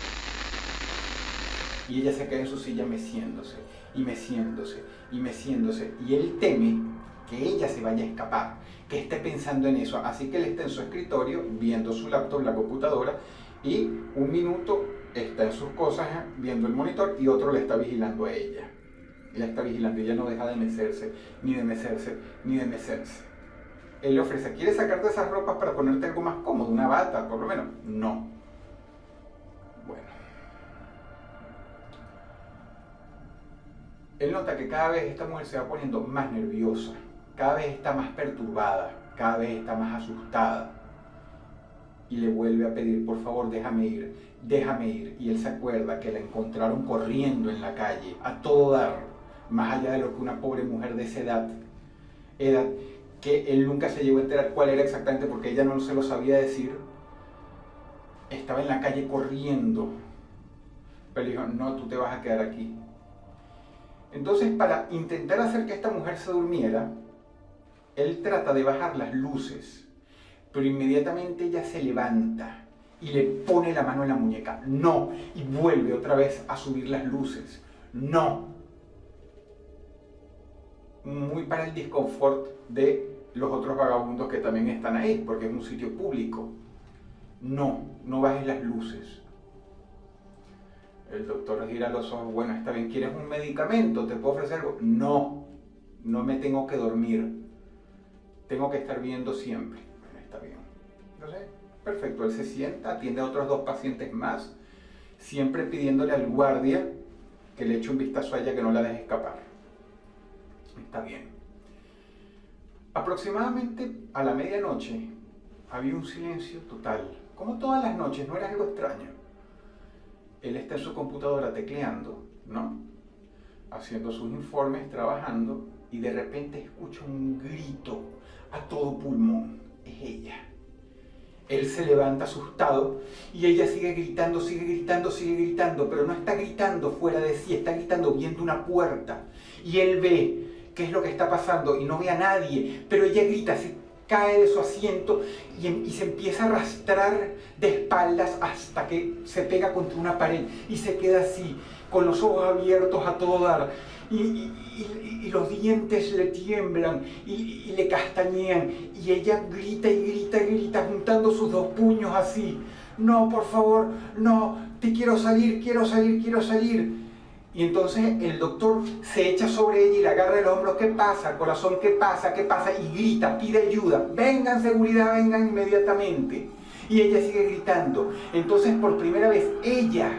Y ella se queda en su silla meciéndose, y meciéndose, y meciéndose. Y él teme que ella se vaya a escapar, que esté pensando en eso. Así que él está en su escritorio, viendo su laptop, la computadora, y un minuto está en sus cosas, viendo el monitor, y otro le está vigilando a ella. Y la está vigilando, y ella no deja de mecerse, ni de mecerse, ni de mecerse. Él le ofrece, ¿quieres sacarte esas ropas para ponerte algo más cómodo? Una bata, por lo menos. No. Bueno. Él nota que cada vez esta mujer se va poniendo más nerviosa, cada vez está más perturbada, cada vez está más asustada. Y le vuelve a pedir, por favor, déjame ir, déjame ir. Y él se acuerda que la encontraron corriendo en la calle, a todo dar, más allá de lo que una pobre mujer de esa edad que él nunca se llegó a enterar cuál era exactamente porque ella no se lo sabía decir, estaba en la calle corriendo. Pero le dijo, no, tú te vas a quedar aquí. Entonces, para intentar hacer que esta mujer se durmiera, él trata de bajar las luces, pero inmediatamente ella se levanta y le pone la mano en la muñeca. No, y vuelve otra vez a subir las luces. No. Muy para el disconfort de los otros vagabundos que también están ahí, porque es un sitio público. No, no bajes las luces. El doctor gira los ojos, bueno, está bien, ¿quieres un medicamento? ¿Te puedo ofrecer algo? No, no me tengo que dormir. Tengo que estar viendo siempre. Bueno, está bien. Entonces, perfecto, él se sienta, atiende a otros 2 pacientes más, siempre pidiéndole al guardia que le eche un vistazo a ella, que no la deje escapar. Está bien. Aproximadamente a la medianoche había un silencio total, como todas las noches, no era algo extraño. Él está en su computadora tecleando, ¿no?, haciendo sus informes, trabajando, y de repente escucha un grito a todo pulmón. Es ella. Él se levanta asustado y ella sigue gritando, sigue gritando, sigue gritando, pero no está gritando fuera de sí, está gritando viendo una puerta. Y él ve qué es lo que está pasando y no ve a nadie, pero ella grita, se cae de su asiento y se empieza a arrastrar de espaldas hasta que se pega contra una pared y se queda así, con los ojos abiertos a todo dar. Y los dientes le tiemblan y le castañean, y ella grita y grita y grita, juntando sus 2 puños así. No, por favor, no, te quiero salir, quiero salir, quiero salir. Y entonces el doctor se echa sobre ella y le agarra el hombro. ¿Qué pasa, corazón? ¿Qué pasa? ¿Qué pasa? Y grita, pide ayuda. Vengan, seguridad, vengan inmediatamente. Y ella sigue gritando. Entonces por primera vez ella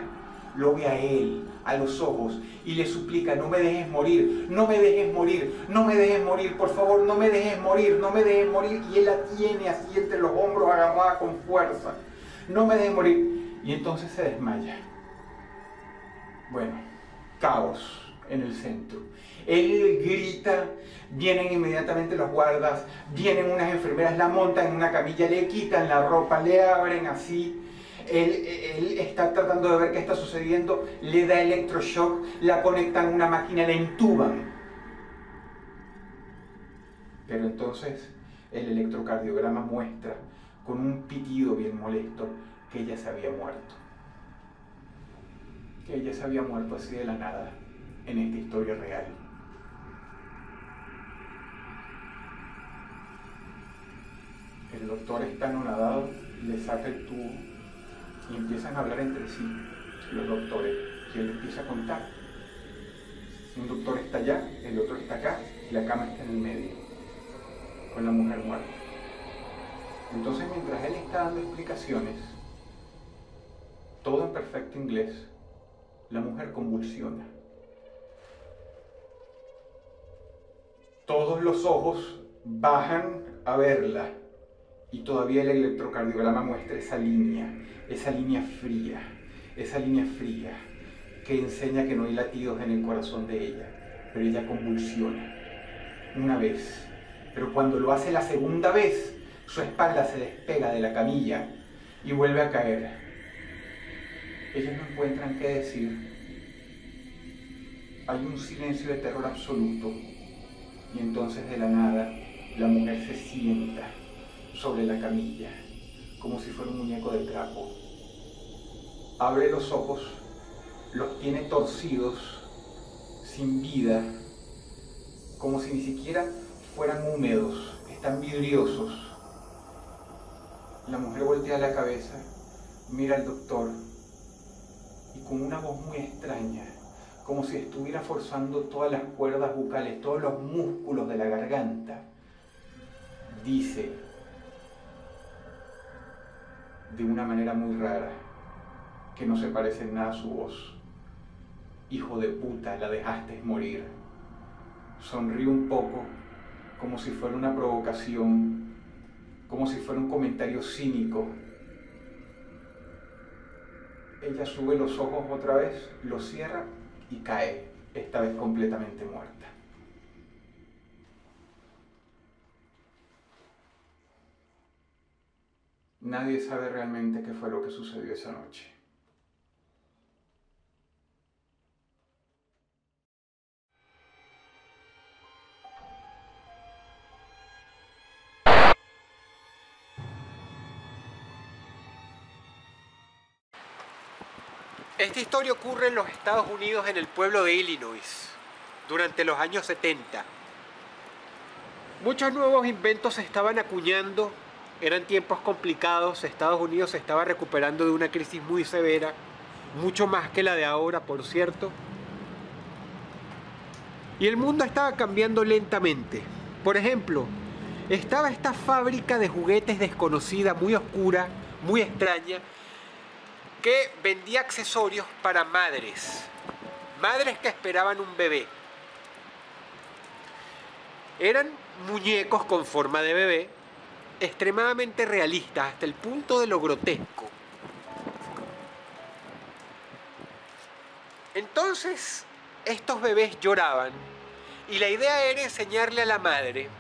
lo ve a él, a los ojos, y le suplica: no me dejes morir, no me dejes morir, no me dejes morir, por favor, no me dejes morir, no me dejes morir. Y él la tiene así entre los hombros, agarrada con fuerza. No me dejes morir. Y entonces se desmaya. Bueno, caos en el centro. Él grita, vienen inmediatamente los guardas, vienen unas enfermeras, la montan en una camilla, le quitan la ropa, le abren así. Él está tratando de ver qué está sucediendo, le da electroshock, la conectan a una máquina, la intuban. Pero entonces el electrocardiograma muestra, con un pitido bien molesto, que ella se había muerto. Que ella se había muerto así de la nada, en esta historia real. El doctor está anonadado, le saca el tubo y empiezan a hablar entre sí los doctores, y él empieza a contar. Un doctor está allá, el otro está acá, y la cama está en el medio, con la mujer muerta. Entonces, mientras él está dando explicaciones, todo en perfecto inglés, la mujer convulsiona. Todos los ojos bajan a verla, y todavía el electrocardiograma muestra esa línea fría, que enseña que no hay latidos en el corazón de ella, pero ella convulsiona una vez. Pero cuando lo hace la segunda vez, su espalda se despega de la camilla y vuelve a caer. Ellos no encuentran qué decir. Hay un silencio de terror absoluto, y entonces de la nada la mujer se sienta sobre la camilla, como si fuera un muñeco de trapo. Abre los ojos, los tiene torcidos, sin vida, como si ni siquiera fueran húmedos, están vidriosos. La mujer voltea la cabeza, mira al doctor, y con una voz muy extraña, como si estuviera forzando todas las cuerdas bucales, todos los músculos de la garganta, dice de una manera muy rara, que no se parece en nada a su voz: hijo de puta, la dejaste morir. Sonríe un poco, como si fuera una provocación, como si fuera un comentario cínico. Ella sube los ojos otra vez, los cierra y cae, esta vez completamente muerta. Nadie sabe realmente qué fue lo que sucedió esa noche. Esta historia ocurre en los Estados Unidos, en el pueblo de Illinois, durante los años 70. Muchos nuevos inventos se estaban acuñando, eran tiempos complicados, Estados Unidos se estaba recuperando de una crisis muy severa, mucho más que la de ahora, por cierto. Y el mundo estaba cambiando lentamente. Por ejemplo, estaba esta fábrica de juguetes desconocida, muy oscura, muy extraña, que vendía accesorios para madres que esperaban un bebé. Eran muñecos con forma de bebé, extremadamente realistas, hasta el punto de lo grotesco. Entonces, estos bebés lloraban, y la idea era enseñarle a la madre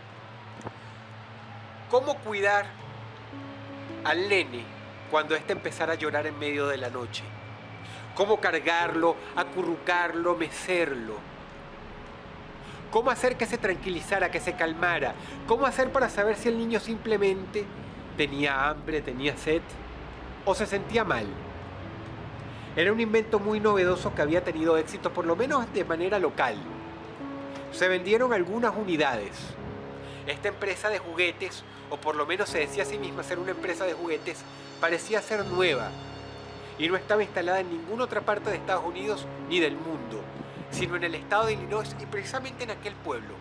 cómo cuidar al nene cuando éste empezara a llorar en medio de la noche. Cómo cargarlo, acurrucarlo, mecerlo. Cómo hacer que se tranquilizara, que se calmara. Cómo hacer para saber si el niño simplemente tenía hambre, tenía sed o se sentía mal. Era un invento muy novedoso que había tenido éxito, por lo menos de manera local. Se vendieron algunas unidades. Esta empresa de juguetes, o por lo menos se decía a sí misma ser una empresa de juguetes, parecía ser nueva y no estaba instalada en ninguna otra parte de Estados Unidos ni del mundo, sino en el estado de Illinois y precisamente en aquel pueblo.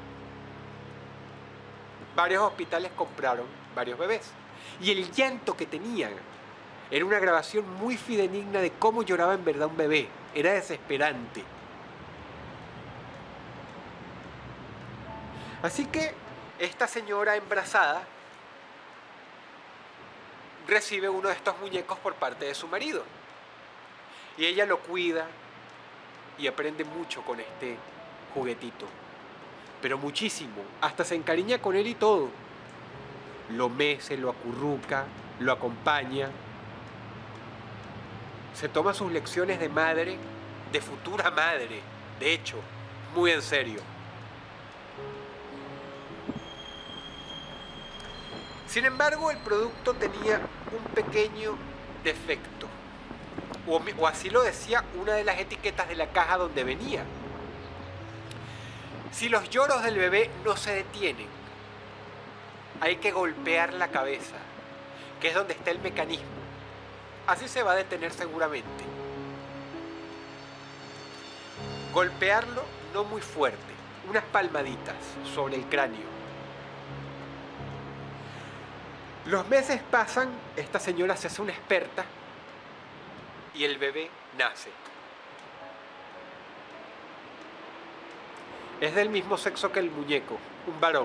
Varios hospitales compraron varios bebés y el llanto que tenían Era una grabación muy fidedigna de cómo lloraba en verdad un bebé. Era desesperante. Así que esta señora embarazada recibe uno de estos muñecos por parte de su marido. Y ella lo cuida y aprende mucho con este juguetito. Pero muchísimo. Hasta se encariña con él y todo. Lo mece, lo acurruca, lo acompaña. Se toma sus lecciones de madre, de futura madre, de hecho, muy en serio. Sin embargo, el producto tenía un pequeño defecto, o así lo decía una de las etiquetas de la caja donde venía. Si los lloros del bebé no se detienen, hay que golpear la cabeza, que es donde está el mecanismo. Así se va a detener seguramente. Golpearlo no muy fuerte, unas palmaditas sobre el cráneo. Los meses pasan, esta señora se hace una experta y el bebé nace. Es del mismo sexo que el muñeco, un varón.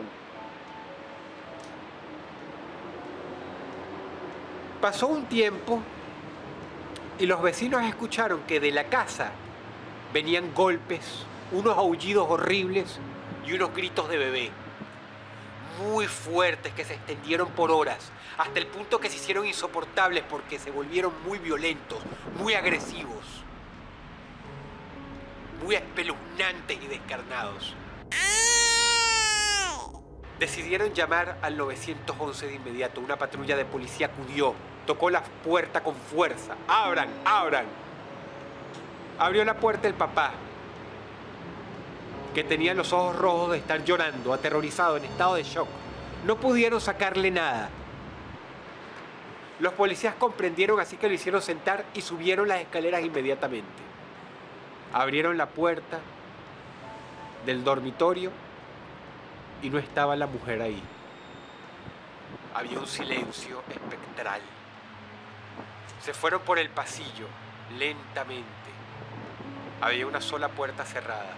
Pasó un tiempo y los vecinos escucharon que de la casa venían golpes, unos aullidos horribles y unos gritos de bebé. Muy fuertes que se extendieron por horas, hasta el punto que se hicieron insoportables porque se volvieron muy violentos, muy agresivos, muy espeluznantes y descarnados. Decidieron llamar al 911 de inmediato. Una patrulla de policía acudió, tocó la puerta con fuerza. ¡Abran! ¡Abran! Abrió la puerta el papá, que tenía los ojos rojos de estar llorando, aterrorizado, en estado de shock. No pudieron sacarle nada. Los policías comprendieron, así que lo hicieron sentar y subieron las escaleras inmediatamente. Abrieron la puerta del dormitorio y no estaba la mujer ahí. Había un silencio espectral. Se fueron por el pasillo, lentamente. Había una sola puerta cerrada.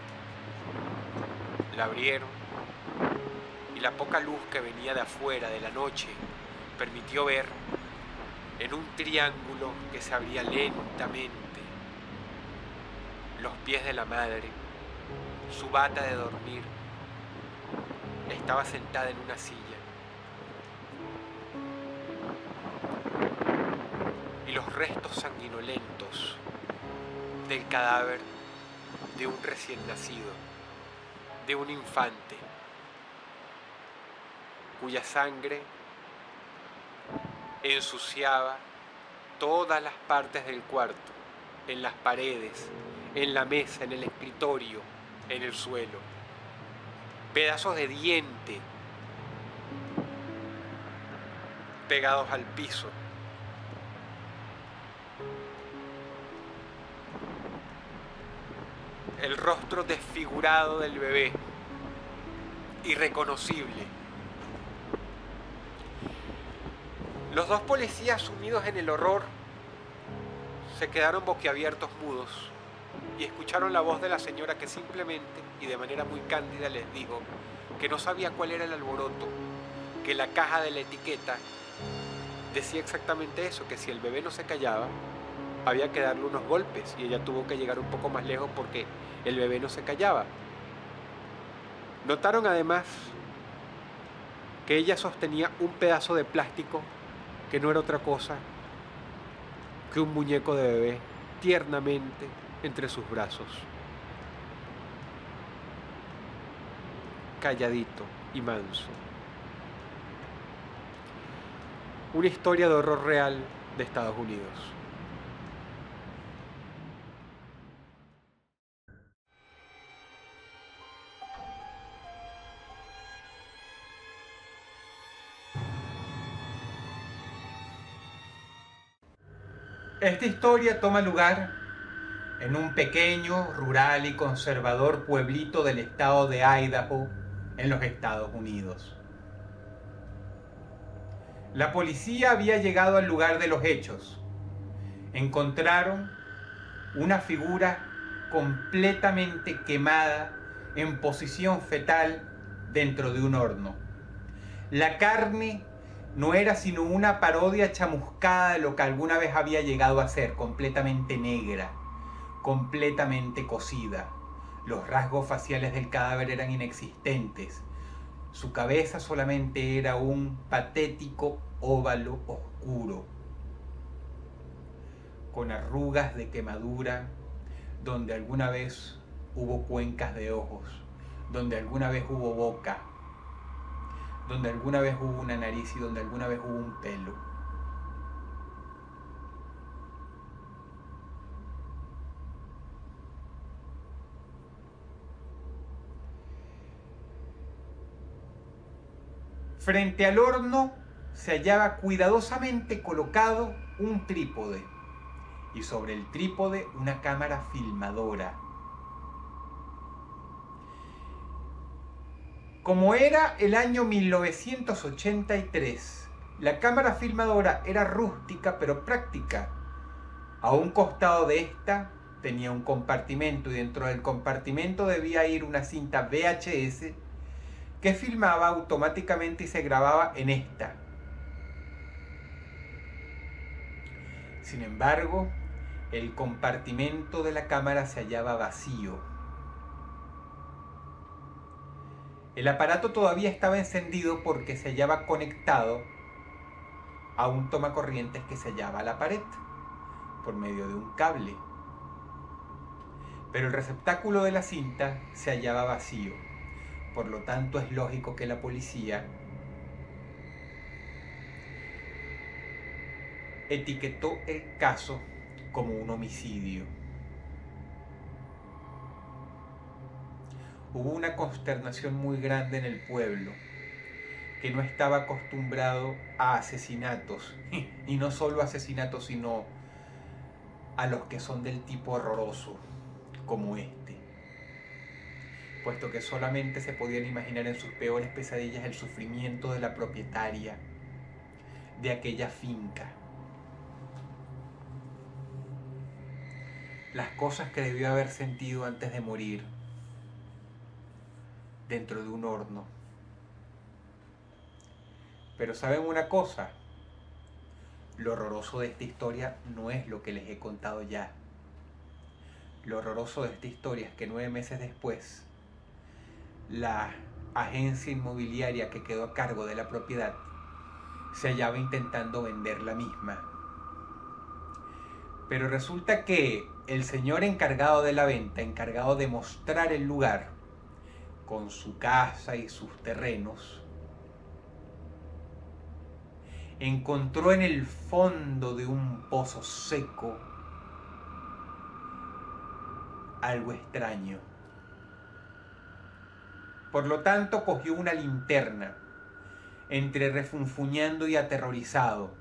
La abrieron y la poca luz que venía de afuera de la noche permitió ver en un triángulo que se abría lentamente los pies de la madre, su bata de dormir. Estaba sentada en una silla y los restos sanguinolentos del cadáver de un recién nacido, de un infante, cuya sangre ensuciaba todas las partes del cuarto, en las paredes, en la mesa, en el escritorio, en el suelo. Pedazos de diente pegados al piso. El rostro desfigurado del bebé, irreconocible. Los dos policías, sumidos en el horror, se quedaron boquiabiertos, mudos, y escucharon la voz de la señora que simplemente y de manera muy cándida les dijo que no sabía cuál era el alboroto, que la caja de la etiqueta decía exactamente eso, que si el bebé no se callaba, había que darle unos golpes, y ella tuvo que llegar un poco más lejos porque el bebé no se callaba. Notaron además que ella sostenía un pedazo de plástico que no era otra cosa que un muñeco de bebé tiernamente entre sus brazos, calladito y manso. Una historia de horror real de Estados Unidos. Esta historia toma lugar en un pequeño, rural y conservador pueblito del estado de Idaho, en los Estados Unidos. La policía había llegado al lugar de los hechos. Encontraron una figura completamente quemada en posición fetal dentro de un horno. La carne no era sino una parodia chamuscada de lo que alguna vez había llegado a ser, completamente negra, completamente cocida. Los rasgos faciales del cadáver eran inexistentes. Su cabeza solamente era un patético óvalo oscuro, con arrugas de quemadura, donde alguna vez hubo cuencas de ojos, donde alguna vez hubo boca, donde alguna vez hubo una nariz y donde alguna vez hubo un pelo. Frente al horno se hallaba cuidadosamente colocado un trípode y sobre el trípode una cámara filmadora. Como era el año 1983, la cámara filmadora era rústica pero práctica. A un costado de esta tenía un compartimento y dentro del compartimento debía ir una cinta VHS que filmaba automáticamente y se grababa en esta. Sin embargo, el compartimento de la cámara se hallaba vacío. El aparato todavía estaba encendido porque se hallaba conectado a un tomacorrientes que se hallaba a la pared por medio de un cable. Pero el receptáculo de la cinta se hallaba vacío. Por lo tanto, es lógico que la policía etiquetó el caso como un homicidio. Hubo una consternación muy grande en el pueblo, que no estaba acostumbrado a asesinatos, y no solo asesinatos, sino a los que son del tipo horroroso, como este, puesto que solamente se podían imaginar en sus peores pesadillas el sufrimiento de la propietaria de aquella finca. Las cosas que debió haber sentido antes de morir dentro de un horno. Pero ¿saben una cosa? Lo horroroso de esta historia no es lo que les he contado ya. Lo horroroso de esta historia es que 9 meses después, la agencia inmobiliaria que quedó a cargo de la propiedad se hallaba intentando vender la misma. Pero resulta que el señor encargado de la venta, encargado de mostrar el lugar con su casa y sus terrenos, encontró en el fondo de un pozo seco algo extraño. Por lo tanto, cogió una linterna, entre refunfuñando y aterrorizado.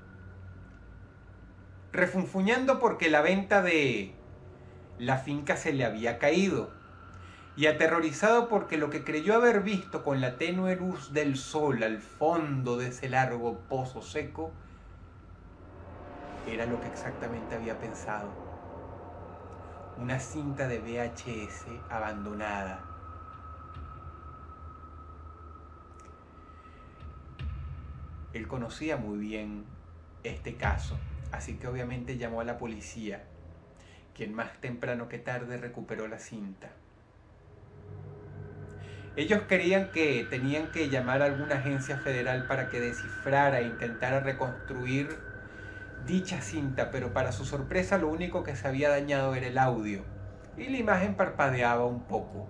Refunfuñando porque la venta de la finca se le había caído, y aterrorizado porque lo que creyó haber visto con la tenue luz del sol al fondo de ese largo pozo seco era lo que exactamente había pensado: una cinta de VHS abandonada. Él conocía muy bien este caso, así que obviamente llamó a la policía, quien más temprano que tarde recuperó la cinta. Ellos creían que tenían que llamar a alguna agencia federal para que descifrara e intentara reconstruir dicha cinta, pero para su sorpresa lo único que se había dañado era el audio y la imagen parpadeaba un poco.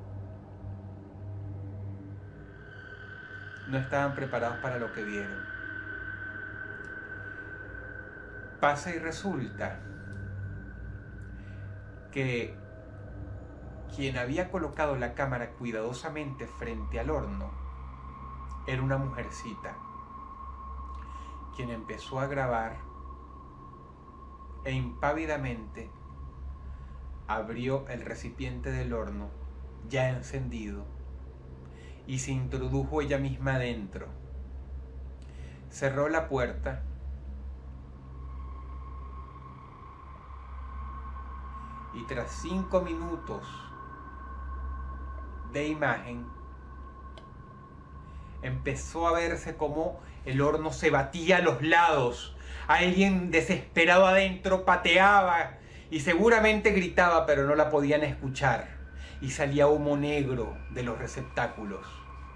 No estaban preparados para lo que vieron. Pasa y resulta que quien había colocado la cámara cuidadosamente frente al horno era una mujercita, quien empezó a grabar e impávidamente abrió el recipiente del horno ya encendido y se introdujo ella misma dentro. cerró la puerta y tras 5 minutos de imagen empezó a verse como el horno se batía a los lados. Alguien desesperado adentro pateaba y seguramente gritaba, pero no la podían escuchar. Y salía humo negro de los receptáculos.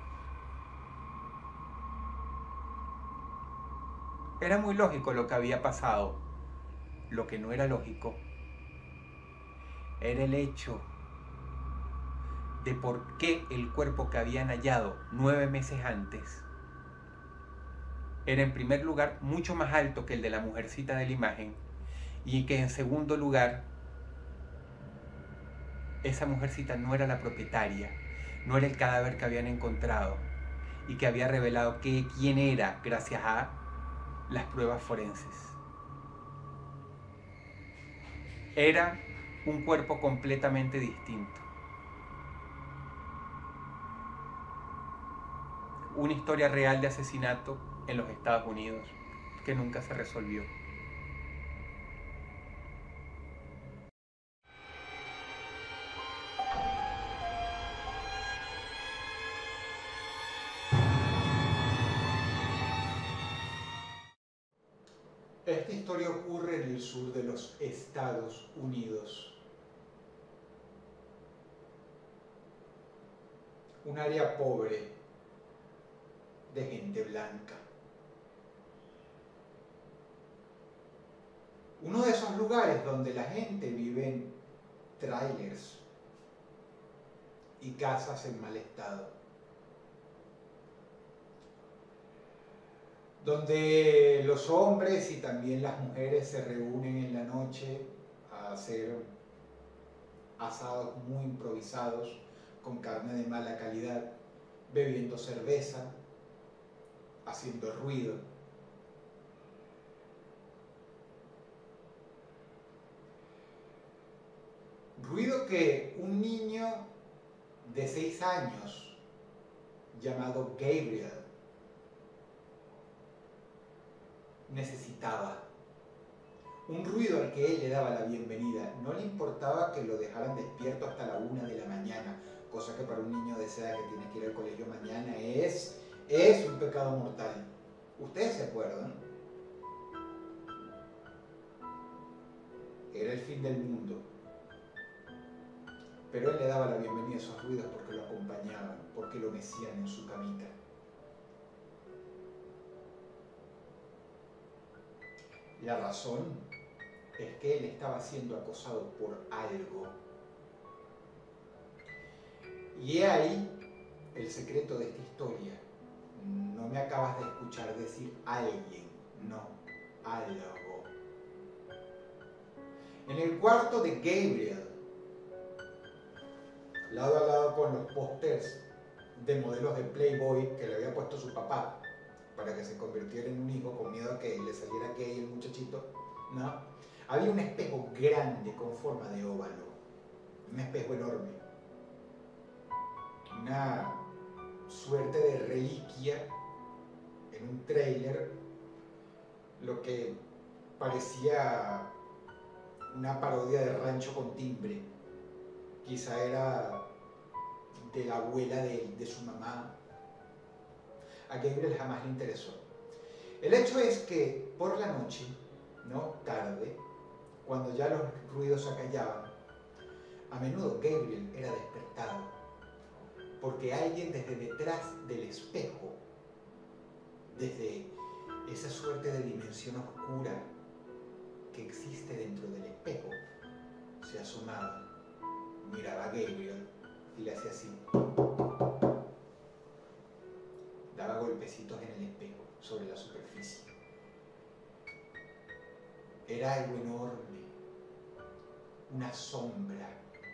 Era muy lógico lo que había pasado. Lo que no era lógico era el hecho de por qué el cuerpo que habían hallado 9 meses antes era en primer lugar mucho más alto que el de la mujercita de la imagen, y que en segundo lugar esa mujercita no era la propietaria, no era el cadáver que habían encontrado y que había revelado quién era gracias a las pruebas forenses. Era un cuerpo completamente distinto. Una historia real de asesinato en los Estados Unidos que nunca se resolvió. Esta historia ocurre en el sur de los Estados Unidos. Un área pobre de gente blanca. Uno de esos lugares donde la gente vive en trailers y casas en mal estado. Donde los hombres y también las mujeres se reúnen en la noche a hacer asados muy improvisados con carne de mala calidad, bebiendo cerveza, haciendo ruido. Ruido que un niño de 6 años llamado Gabriel necesitaba. Un ruido al que él le daba la bienvenida. No le importaba que lo dejaran despierto hasta la 1 de la mañana, cosa que para un niño de esa edad que tiene que ir al colegio mañana es un pecado mortal. ¿Ustedes se acuerdan? Era el fin del mundo. Pero él le daba la bienvenida a esos ruidos porque lo acompañaban, porque lo mecían en su camita. La razón es que él estaba siendo acosado por algo. Y he ahí el secreto de esta historia. No me acabas de escuchar decir alguien, no, algo. En el cuarto de Gabriel, lado a lado con los pósters de modelos de Playboy que le había puesto su papá para que se convirtiera en un hijo con miedo a que le saliera gay el muchachito, ¿no? Había un espejo grande con forma de óvalo, un espejo enorme, una suerte de reliquia en un tráiler, lo que parecía una parodia de Rancho con Timbre. Quizá era de la abuela de su mamá. A Gabriel jamás le interesó. El hecho es que por la noche, no tarde, cuando ya los ruidos se acallaban, a menudo Gabriel era despertado porque alguien desde detrás del espejo, desde esa suerte de dimensión oscura que existe dentro del espejo, se asomaba, miraba a Gabriel y le hacía así. Daba golpecitos en el espejo, sobre la superficie. Era algo enorme, una sombra,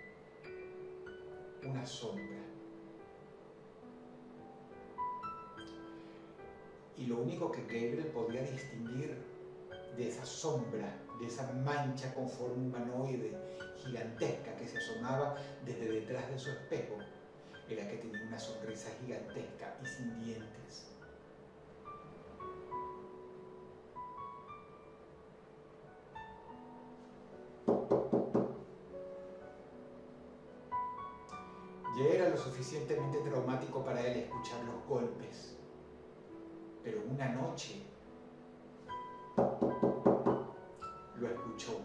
una sombra. Y lo único que Gabriel podía distinguir de esa sombra, de esa mancha con forma humanoide gigantesca que se asomaba desde detrás de su espejo, era que tenía una sonrisa gigantesca y sin dientes. Ya era lo suficientemente traumático para él escuchar los golpes. Pero una noche lo escuchó.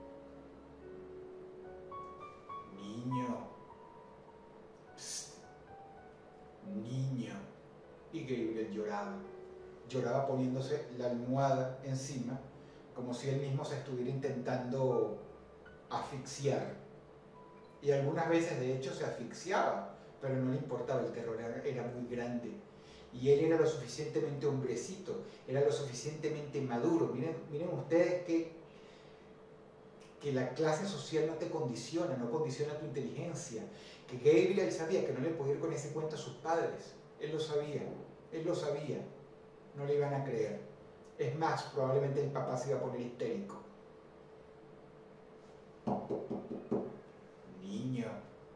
Niño. Psst. Niño. Y Gabriel lloraba. Lloraba poniéndose la almohada encima, como si él mismo se estuviera intentando asfixiar. Y algunas veces de hecho se asfixiaba, pero no le importaba, el terror era muy grande. Y él era lo suficientemente hombrecito, era lo suficientemente maduro. Miren ustedes que la clase social no te condiciona, no condiciona tu inteligencia. Que Gabriel sabía que no le podía ir con ese cuento a sus padres. Él lo sabía, no le iban a creer. Es más, probablemente el papá se iba a poner histérico. Niño,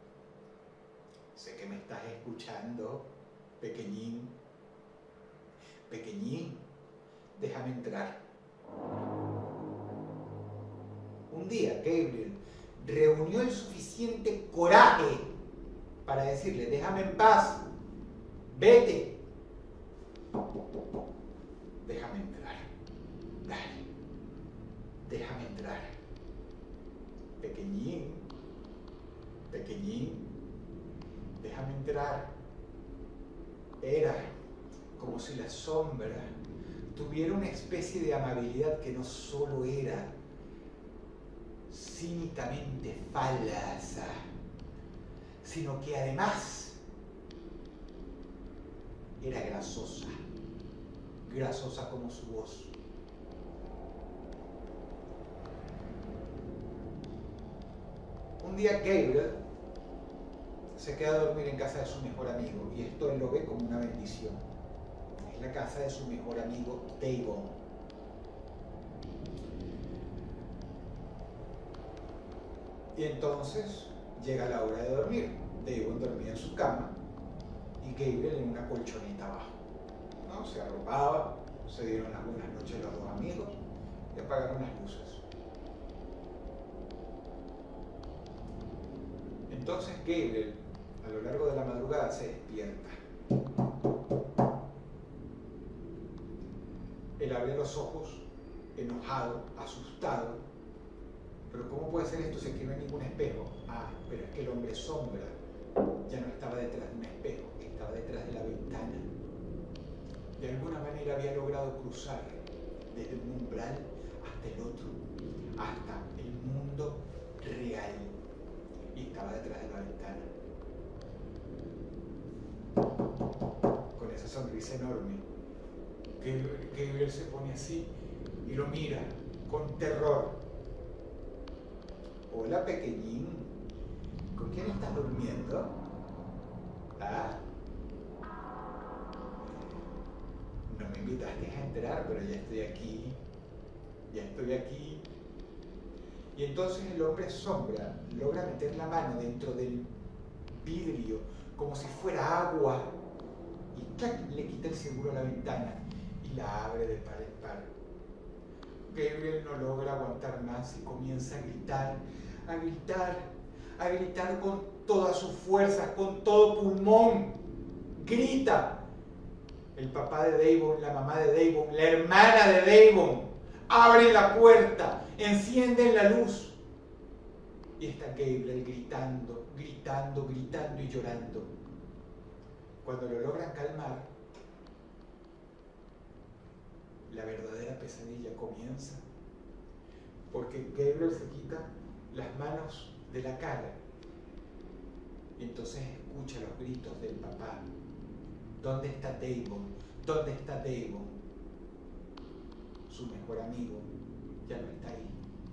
sé que me estás escuchando, pequeñín. Pequeñín, déjame entrar. Un día Gabriel reunió el suficiente coraje para decirle, déjame en paz, vete. Déjame entrar, dale, déjame entrar. Pequeñín, déjame entrar. Era como si la sombra tuviera una especie de amabilidad que no solo era cínicamente falsa, sino que además era grasosa como su voz. Un día Gabriel se queda a dormir en casa de su mejor amigo, y esto él lo ve como una bendición. Es la casa de su mejor amigo Davon. Y entonces llega la hora de dormir. Davon dormía en su cama y Gabriel en una colchoneta abajo, ¿no? Se arropaba, se dieron las buenas noches los dos amigos y apagaron las luces. Entonces Gabriel, a lo largo de la madrugada, se despierta. Él abre los ojos, enojado, asustado. Pero ¿cómo puede ser esto si aquí no hay ningún espejo? Ah, pero es que el hombre sombra ya no estaba detrás de un espejo, estaba detrás de la ventana. De alguna manera había logrado cruzar desde un umbral hasta el otro, hasta el mundo real. Y estaba detrás de la ventana. Con esa sonrisa enorme, Gabriel se pone así y lo mira con terror. Hola, pequeñín, ¿con quién estás durmiendo? ¿Ah? No me invitaste a entrar, pero ya estoy aquí. Y entonces el hombre sombra logra meter la mano dentro del vidrio como si fuera agua y ¡clac!, le quita el seguro a la ventana y la abre de par en par. Gabriel no logra aguantar más y comienza a gritar con todas sus fuerzas, con todo pulmón. Grita. El papá de Davon, la mamá de Davon, la hermana de Davon abren la puerta, encienden la luz y está Gabriel gritando y llorando. Cuando lo logran calmar, la verdadera pesadilla comienza, porque Gabriel se quita las manos de la cara y entonces escucha los gritos del papá. ¿Dónde está Davon? ¿Dónde está Davon? Su mejor amigo ya no está ahí.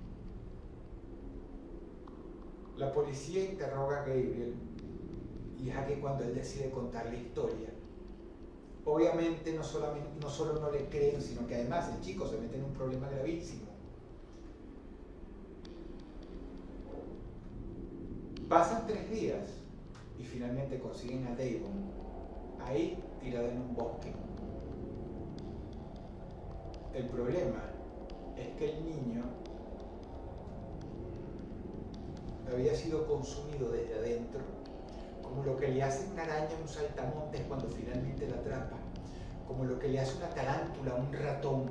La policía interroga a Gabriel y es aquí cuando él decide contar la historia. Obviamente no solo no le creen, sino que además el chico se mete en un problema gravísimo. Pasan 3 días y finalmente consiguen a Davon ahí tirado en un bosque. El problema es que el niño había sido consumido desde adentro, como lo que le hace una araña a un saltamontes cuando finalmente la atrapa, como lo que le hace una tarántula a un ratón,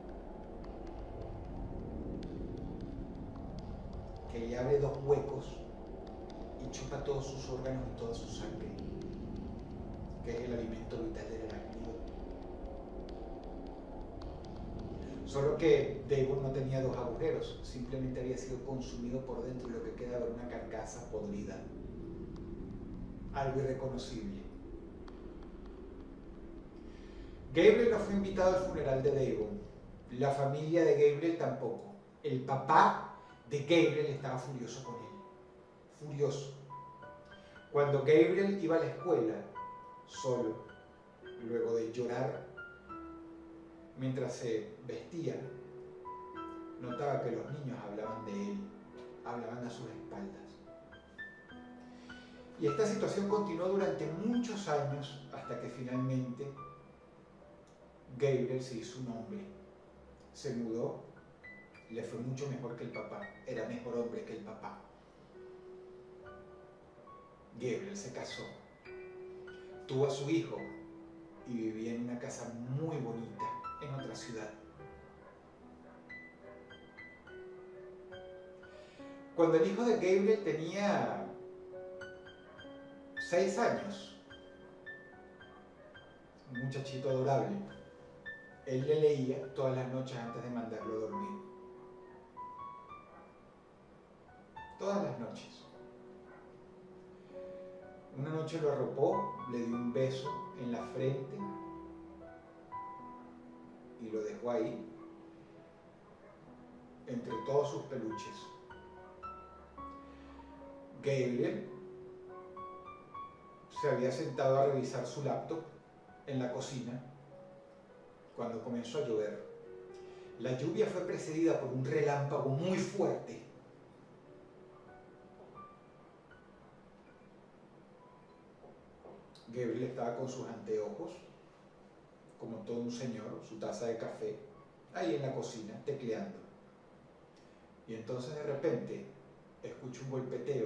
que le abre dos huecos y chupa todos sus órganos y toda su sangre, que es el alimento vital del arácnido. Solo que Dagon no tenía dos agujeros, simplemente había sido consumido por dentro y lo que queda era una carcasa podrida, algo irreconocible. Gabriel no fue invitado al funeral de Dagon, la familia de Gabriel tampoco. El papá de Gabriel estaba furioso con él, furioso. Cuando Gabriel iba a la escuela, solo, luego de llorar mientras se vestía, notaba que los niños hablaban de él, hablaban a sus espaldas. Y esta situación continuó durante muchos años hasta que finalmente Gabriel se hizo un hombre, se mudó, le fue mucho mejor que el papá, era mejor hombre que el papá. Gabriel se casó, tuvo a su hijo y vivía en una casa muy bonita en otra ciudad. Cuando el hijo de Gabriel tenía 6 años, un muchachito adorable, él le leía todas las noches antes de mandarlo a dormir. Todas las noches. Una noche lo arropó, le dio un beso en la frente y lo dejó ahí, entre todos sus peluches. Gabriel se había sentado a revisar su laptop en la cocina cuando comenzó a llover. La lluvia fue precedida por un relámpago muy fuerte. Gabriel estaba con sus anteojos, como todo un señor, su taza de café, ahí en la cocina, tecleando. Y entonces de repente escucho un golpeteo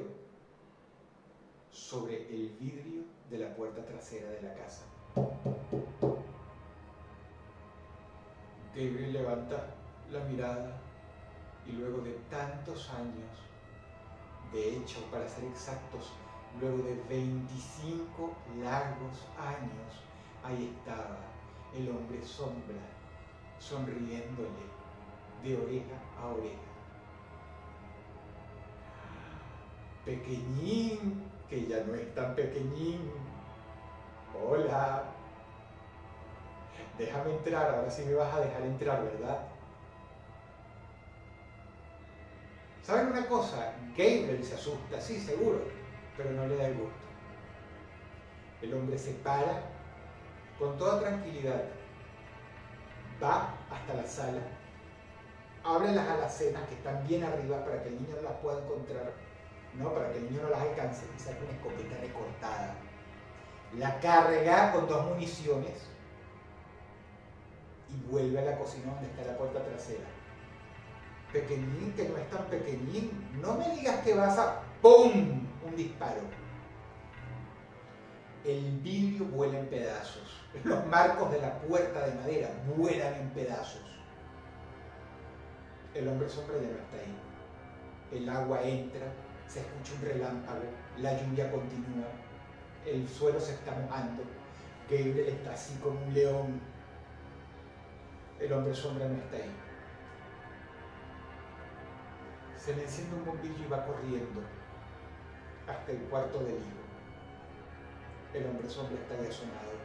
sobre el vidrio de la puerta trasera de la casa. Gabriel levanta la mirada y luego de tantos años, de hecho, para ser exactos, luego de 25 largos años, ahí estaba el hombre sombra, sonriéndole de oreja a oreja. Pequeñín, que ya no es tan pequeñín. Hola. Déjame entrar, ahora sí me vas a dejar entrar, ¿verdad? ¿Saben una cosa? Gabriel se asusta, sí, seguro, pero no le da el gusto. El hombre se para con toda tranquilidad, va hasta la sala, abre las alacenas que están bien arriba para que el niño no las pueda encontrar, no, para que el niño no las alcance, y saca una escopeta recortada, la carga con 2 municiones y vuelve a la cocina donde está la puerta trasera. Pequeñín, que no es tan pequeñín, no me digas que vas a ¡pum! Un disparo. El vidrio vuela en pedazos, los marcos de la puerta de madera vuelan en pedazos. El hombre sombra ya no está ahí. El agua entra, se escucha un relámpago, la lluvia continúa, el suelo se está mojando, Gabriel está así como un león. El hombre sombra no está ahí. Se le enciende un bombillo y va corriendo hasta el cuarto del hijo. El hombre sombra está ahí asomado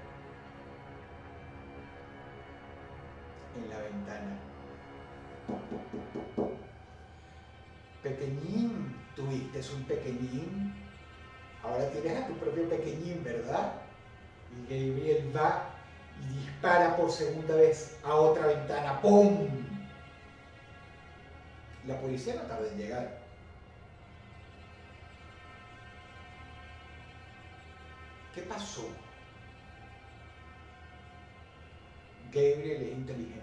en la ventana. Pequeñín, tuviste un pequeñín, ahora tienes a tu propio pequeñín, ¿verdad? Y Gabriel va y dispara por segunda vez a otra ventana. ¡Pum! La policía no tarda en llegar. ¿Qué pasó? Gabriel es inteligente.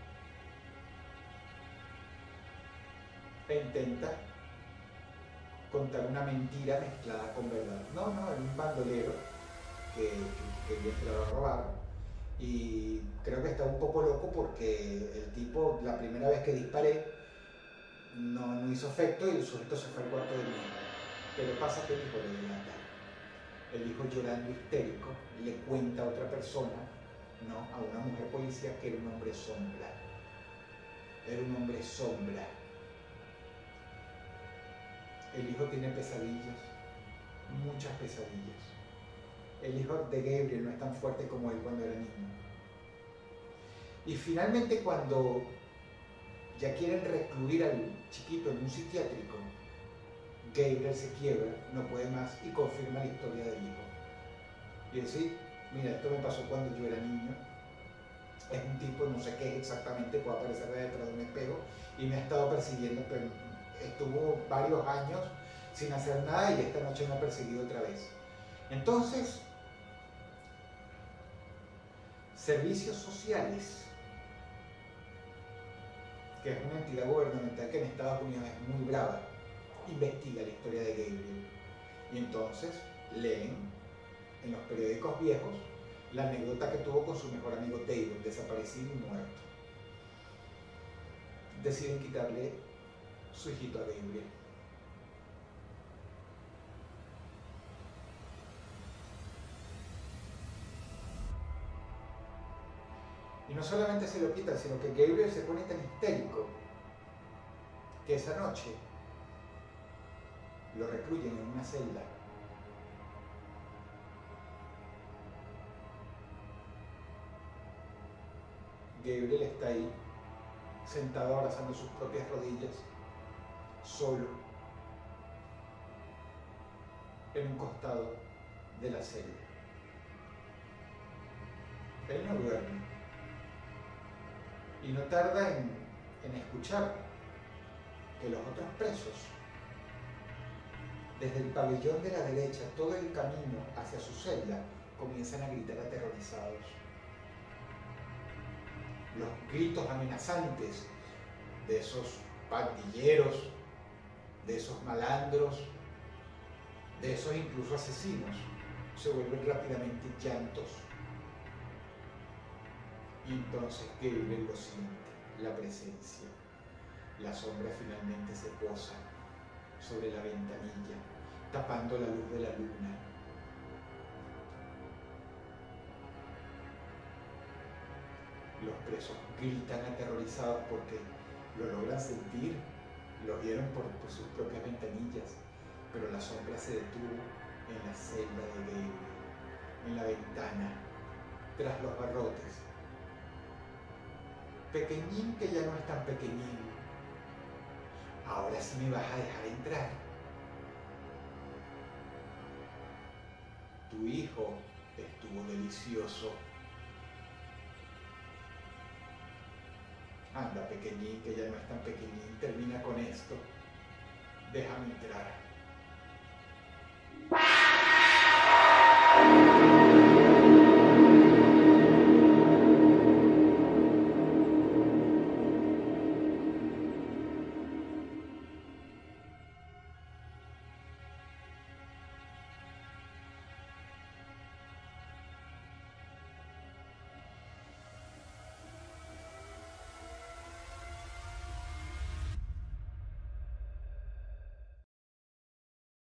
E intenta contar una mentira mezclada con verdad. No, no, era un bandolero que quería entrar a robar. Y creo que estaba un poco loco porque el tipo, la primera vez que disparé, no hizo efecto y el sujeto se fue al cuarto de mí. Pero pasa que el hijo le delata. El hijo, llorando histérico, le cuenta a otra persona, ¿no?, a una mujer policía, que era un hombre sombra. Era un hombre sombra. El hijo tiene pesadillas, muchas pesadillas. El hijo de Gabriel no es tan fuerte como él cuando era niño. Y finalmente, cuando ya quieren recluir al chiquito en un psiquiátrico, Gabriel se quiebra, no puede más y confirma la historia del hijo. Y dice: mira, esto me pasó cuando yo era niño. Es un tipo, no sé qué es exactamente, puede aparecer detrás de un espejo y me ha estado persiguiendo, pero estuvo varios años sin hacer nada y esta noche me ha perseguido otra vez. Entonces, Servicios Sociales, que es una entidad gubernamental que en Estados Unidos es muy brava, investiga la historia de Gabriel. Y entonces leen en los periódicos viejos la anécdota que tuvo con su mejor amigo David, desaparecido y muerto. Deciden quitarle su hijito a Gabriel. Y no solamente se lo quitan, sino que Gabriel se pone tan histérico que esa noche lo recluyen en una celda. Gabriel está ahí, sentado abrazando sus propias rodillas, solo, en un costado de la celda. Él no duerme y no tarda en escuchar que los otros presos, desde el pabellón de la derecha, todo el camino hacia su celda, comienzan a gritar aterrorizados. Los gritos amenazantes de esos pandilleros, de esos malandros, de esos incluso asesinos, se vuelven rápidamente llantos. Y entonces Gabriel lo siente, la presencia. La sombra finalmente se posa sobre la ventanilla, tapando la luz de la luna. Los presos gritan aterrorizados porque lo logran sentir, lo vieron por sus propias ventanillas, pero la sombra se detuvo en la celda de Gabriel, en la ventana, tras los barrotes. Pequeñín, que ya no es tan pequeñín, ahora sí me vas a dejar entrar. Tu hijo estuvo delicioso. Anda, pequeñín, que ya no es tan pequeñín, termina con esto. Déjame entrar.